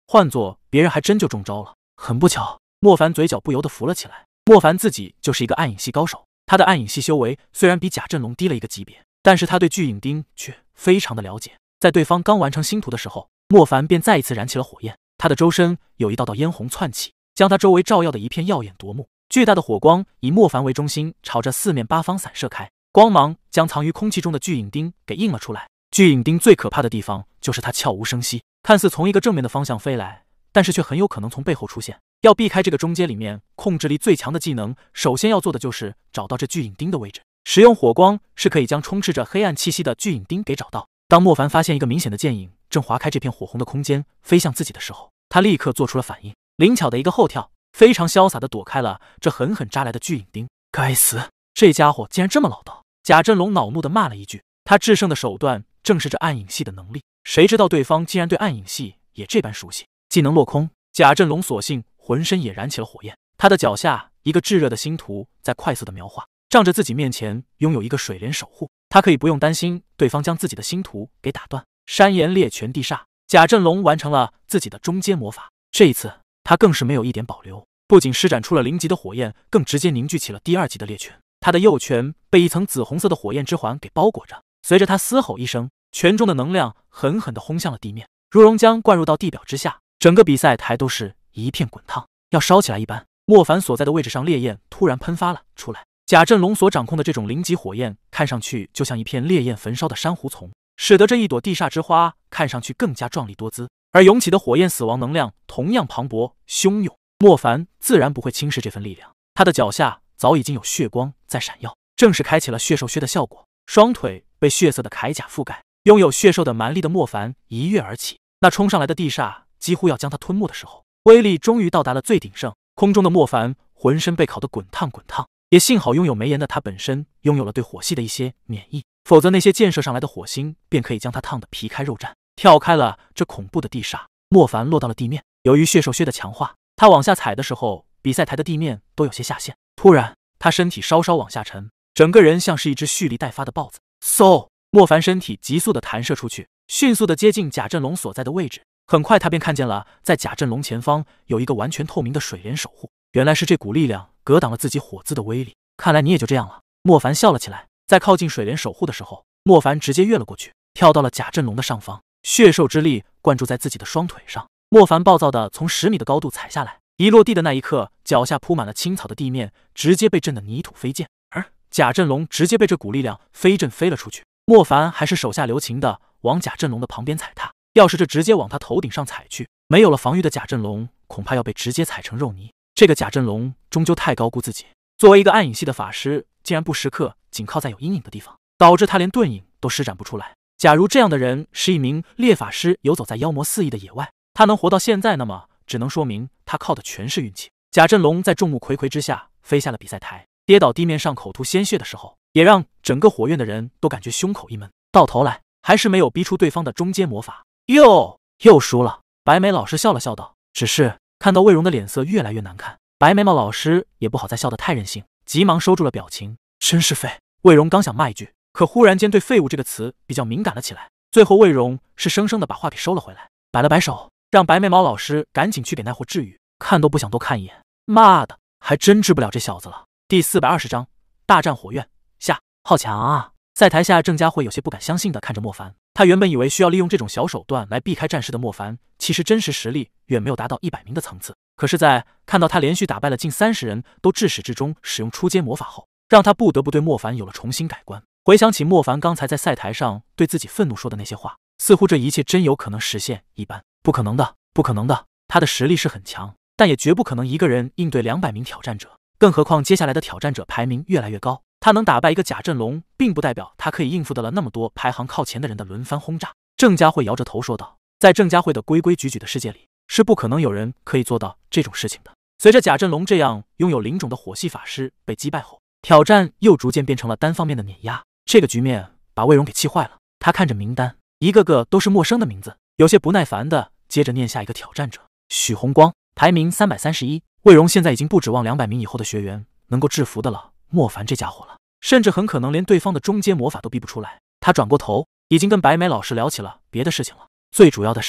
换做别人还真就中招了。很不巧，莫凡嘴角不由得浮了起来。莫凡自己就是一个暗影系高手，他的暗影系修为虽然比贾振龙低了一个级别，但是他对巨影钉却非常的了解。在对方刚完成星图的时候，莫凡便再一次燃起了火焰，他的周身有一道道嫣红窜起，将他周围照耀的一片耀眼夺目。巨大的火光以莫凡为中心，朝着四面八方散射开，光芒将藏于空气中的巨影钉给映了出来。巨影钉最可怕的地方就是它悄无声息，看似从一个正面的方向飞来，但是却很有可能从背后出现。要避开这个中阶里面控制力最强的技能，首先要做的就是找到这巨影钉的位置。使用火光是可以将充斥着黑暗气息的巨影钉给找到。当莫凡发现一个明显的剑影正划开这片火红的空间飞向自己的时候，他立刻做出了反应，灵巧的一个后跳，非常潇洒的躲开了这狠狠扎来的巨影钉。该死，这家伙竟然这么老道！贾振龙恼怒地骂了一句。他制胜的手段正是这暗影系的能力，谁知道对方竟然对暗影系也这般熟悉。技能落空，贾振龙索性浑身也燃起了火焰。他的脚下一个炙热的星图在快速的描画，仗着自己面前拥有一个水莲守护，他可以不用担心对方将自己的星图给打断。山岩猎拳地煞，贾振龙完成了自己的中阶魔法。这一次他更是没有一点保留，不仅施展出了0级的火焰，更直接凝聚起了第2级的猎拳。他的右拳被一层紫红色的火焰之环给包裹着，随着他嘶吼一声，拳中的能量狠狠地轰向了地面，如熔浆灌入到地表之下，整个比赛台都是一片滚烫，要烧起来一般。莫凡所在的位置上烈焰突然喷发了出来，贾振龙所掌控的这种0级火焰看上去就像一片烈焰焚烧的珊瑚丛，使得这一朵地煞之花看上去更加壮丽多姿。而涌起的火焰死亡能量同样磅礴汹涌，莫凡自然不会轻视这份力量。他的脚下早已经有血光在闪耀，正是开启了血兽靴的效果。双腿被血色的铠甲覆盖，拥有血兽的蛮力的莫凡一跃而起，那冲上来的地煞几乎要将他吞没的时候，威力终于到达了最鼎盛。空中的莫凡浑身被烤得滚烫滚烫，也幸好拥有眉炎的他本身拥有了对火系的一些免疫，否则那些溅射上来的火星便可以将他烫得皮开肉绽。跳开了这恐怖的地煞，莫凡落到了地面。由于血兽靴的强化，他往下踩的时候，比赛台的地面都有些下陷。突然，他身体稍稍往下沉，整个人像是一只蓄力待发的豹子。嗖！莫凡身体急速的弹射出去，迅速的接近贾振龙所在的位置。很快，他便看见了在贾振龙前方有一个完全透明的水帘守护。原来是这股力量格挡了自己火姿的威力。看来你也就这样了。莫凡笑了起来，在靠近水帘守护的时候，莫凡直接跃了过去，跳到了贾振龙的上方。血兽之力灌注在自己的双腿上，莫凡暴躁的从10米的高度踩下来，一落地的那一刻，脚下铺满了青草的地面直接被震得泥土飞溅，而贾振龙直接被这股力量飞震飞了出去。莫凡还是手下留情的往贾振龙的旁边踩踏，要是这直接往他头顶上踩去，没有了防御的贾振龙恐怕要被直接踩成肉泥。这个贾振龙终究太高估自己，作为一个暗影系的法师，竟然不时刻紧靠在有阴影的地方，导致他连盾影都施展不出来。假如这样的人是一名猎法师，游走在妖魔肆意的野外，他能活到现在，那么只能说明他靠的全是运气。贾振龙在众目睽睽之下飞下了比赛台，跌倒地面上口吐鲜血的时候，也让整个火院的人都感觉胸口一闷。到头来还是没有逼出对方的中阶魔法，又输了。白眉老师笑了笑道，只是看到魏荣的脸色越来越难看，白眉毛老师也不好再笑得太任性，急忙收住了表情。真是废！魏荣刚想骂一句，可忽然间对废物这个词比较敏感了起来，最后魏荣是生生的把话给收了回来，摆了摆手，让白眉毛老师赶紧去给那货治愈，看都不想多看一眼。妈的，还真治不了这小子了。第420章大战火院下，好强啊！在台下，郑家慧有些不敢相信的看着莫凡，他原本以为需要利用这种小手段来避开战士的莫凡，其实真实实力远没有达到100名的层次。可是，在看到他连续打败了近30人，都至始至终使用初阶魔法后，让他不得不对莫凡有了重新改观。回想起莫凡刚才在赛台上对自己愤怒说的那些话，似乎这一切真有可能实现一般。不可能的，不可能的！他的实力是很强，但也绝不可能一个人应对200名挑战者，更何况接下来的挑战者排名越来越高。他能打败一个贾振龙，并不代表他可以应付得了那么多排行靠前的人的轮番轰炸。郑家慧摇着头说道，在郑家慧的规规矩矩的世界里，是不可能有人可以做到这种事情的。随着贾振龙这样拥有灵种的火系法师被击败后，挑战又逐渐变成了单方面的碾压。这个局面把魏荣给气坏了，他看着名单，一个个都是陌生的名字，有些不耐烦的接着念下一个挑战者：许红光，排名331。魏荣现在已经不指望200名以后的学员能够制服的了莫凡这家伙了，甚至很可能连对方的中阶魔法都逼不出来。他转过头，已经跟白眉老师聊起了别的事情了。最主要的是，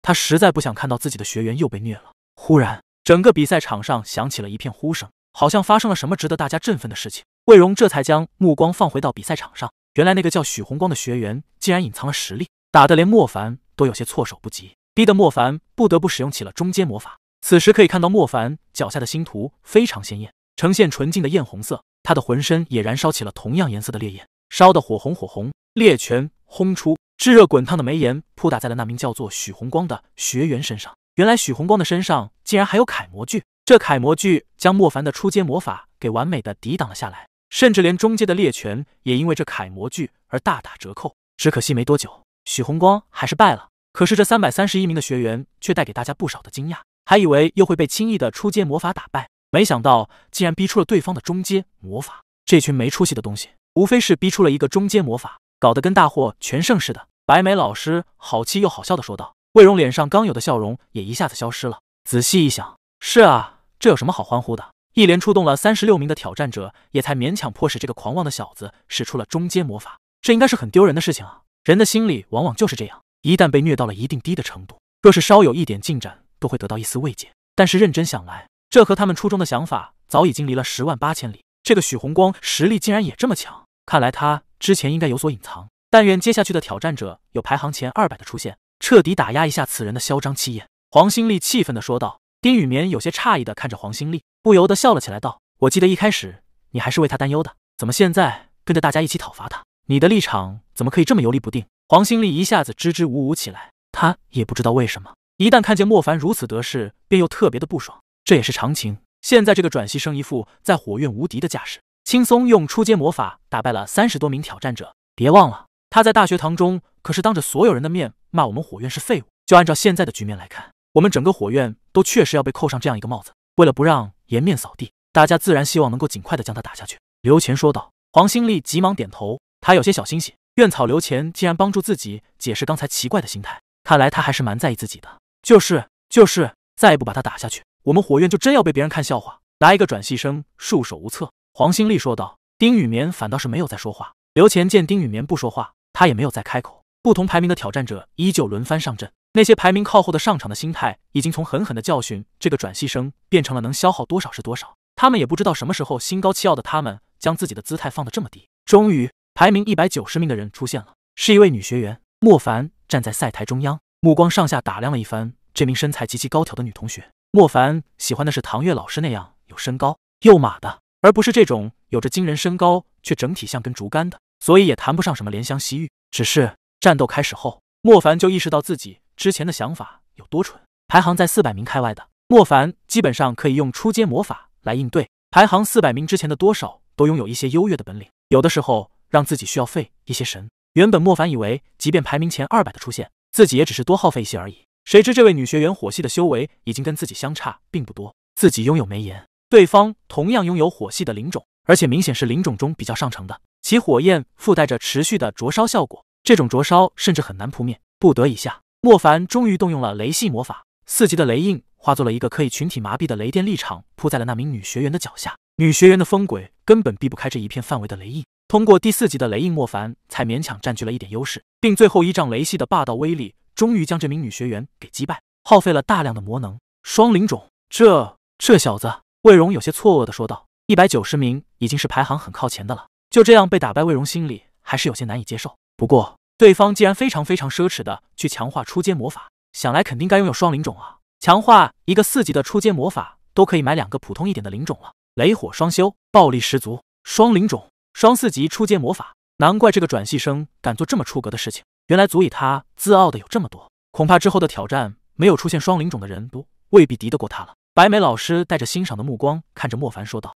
他实在不想看到自己的学员又被虐了。忽然，整个比赛场上响起了一片呼声，好像发生了什么值得大家振奋的事情。魏荣这才将目光放回到比赛场上，原来那个叫许红光的学员竟然隐藏了实力，打得连莫凡都有些措手不及，逼得莫凡不得不使用起了中阶魔法。此时可以看到莫凡脚下的星图非常鲜艳，呈现纯净的艳红色，他的浑身也燃烧起了同样颜色的烈焰，烧得火红，烈拳轰出，炙热滚烫的眉炎扑打在了那名叫做许红光的学员身上。原来许红光的身上竟然还有楷模具，这楷模具将莫凡的初阶魔法给完美的抵挡了下来，甚至连中阶的烈拳也因为这楷模具而大打折扣。只可惜没多久，许红光还是败了。可是这331名的学员却带给大家不少的惊讶，还以为又会被轻易的初阶魔法打败，没想到竟然逼出了对方的中阶魔法。这群没出息的东西，无非是逼出了一个中阶魔法，搞得跟大获全胜似的。白眉老师好气又好笑的说道。魏荣脸上刚有的笑容也一下子消失了。仔细一想，是啊，这有什么好欢呼的？一连出动了36名的挑战者，也才勉强迫使这个狂妄的小子使出了中阶魔法，这应该是很丢人的事情啊！人的心理往往就是这样，一旦被虐到了一定低的程度，若是稍有一点进展，都会得到一丝慰藉。但是认真想来，这和他们初衷的想法早已经离了10万8千里。这个许红光实力竟然也这么强，看来他之前应该有所隐藏。但愿接下去的挑战者有排行前200的出现，彻底打压一下此人的嚣张气焰。黄新丽气愤地说道。丁雨眠有些诧异地看着黄新丽，不由得笑了起来道：我记得一开始你还是为他担忧的，怎么现在跟着大家一起讨伐他？你的立场怎么可以这么游离不定？黄新丽一下子支支吾吾起来，他也不知道为什么，一旦看见莫凡如此得势，便又特别的不爽。这也是常情，现在这个转系生一副在火院无敌的架势，轻松用初阶魔法打败了30多名挑战者。别忘了，他在大学堂中可是当着所有人的面骂我们火院是废物。就按照现在的局面来看，我们整个火院都确实要被扣上这样一个帽子。为了不让颜面扫地，大家自然希望能够尽快的将他打下去。刘乾说道。黄新丽急忙点头，他有些小欣喜，院草刘乾竟然帮助自己解释刚才奇怪的心态，看来他还是蛮在意自己的。就是，再不把他打下去，我们火院就真要被别人看笑话，拿一个转系生束手无策。黄新丽说道。丁雨眠反倒是没有再说话。刘乾见丁雨眠不说话，他也没有再开口。不同排名的挑战者依旧轮番上阵，那些排名靠后的上场的心态已经从狠狠的教训这个转系生变成了能消耗多少是多少。他们也不知道什么时候心高气傲的他们将自己的姿态放得这么低。终于排名190名的人出现了，是一位女学员莫凡，站在赛台中央，目光上下打量了一番这名身材极其高挑的女同学。莫凡喜欢的是唐月老师那样有身高又马的，而不是这种有着惊人身高却整体像根竹竿的，所以也谈不上什么怜香惜玉。只是战斗开始后，莫凡就意识到自己之前的想法有多蠢。排行在400名开外的莫凡基本上可以用初阶魔法来应对，排行400名之前的多少都拥有一些优越的本领，有的时候让自己需要费一些神。原本莫凡以为即便排名前200的出现，自己也只是多耗费一些而已，谁知这位女学员火系的修为已经跟自己相差并不多，自己拥有眉炎，对方同样拥有火系的灵种，而且明显是灵种中比较上乘的，其火焰附带着持续的灼烧效果，这种灼烧甚至很难扑灭。不得已下，莫凡终于动用了雷系魔法，4级的雷印化作了一个可以群体麻痹的雷电力场，扑在了那名女学员的脚下。女学员的风鬼根本避不开这一片范围的雷印，通过第4级的雷印，莫凡才勉强占据了一点优势，并最后依仗雷系的霸道威力，终于将这名女学员给击败，耗费了大量的魔能。双灵种，这小子，魏荣有些错愕地说道。190名已经是排行很靠前的了，就这样被打败，魏荣心里还是有些难以接受。不过对方既然非常奢侈的去强化初阶魔法，想来肯定该拥有双灵种啊！强化一个4级的初阶魔法，都可以买2个普通一点的灵种了。雷火双修，暴力十足。双灵种，双4级初阶魔法，难怪这个转系生敢做这么出格的事情，原来足以他自傲的有这么多，恐怕之后的挑战没有出现双灵种的人都未必敌得过他了。白眉老师带着欣赏的目光看着莫凡说道。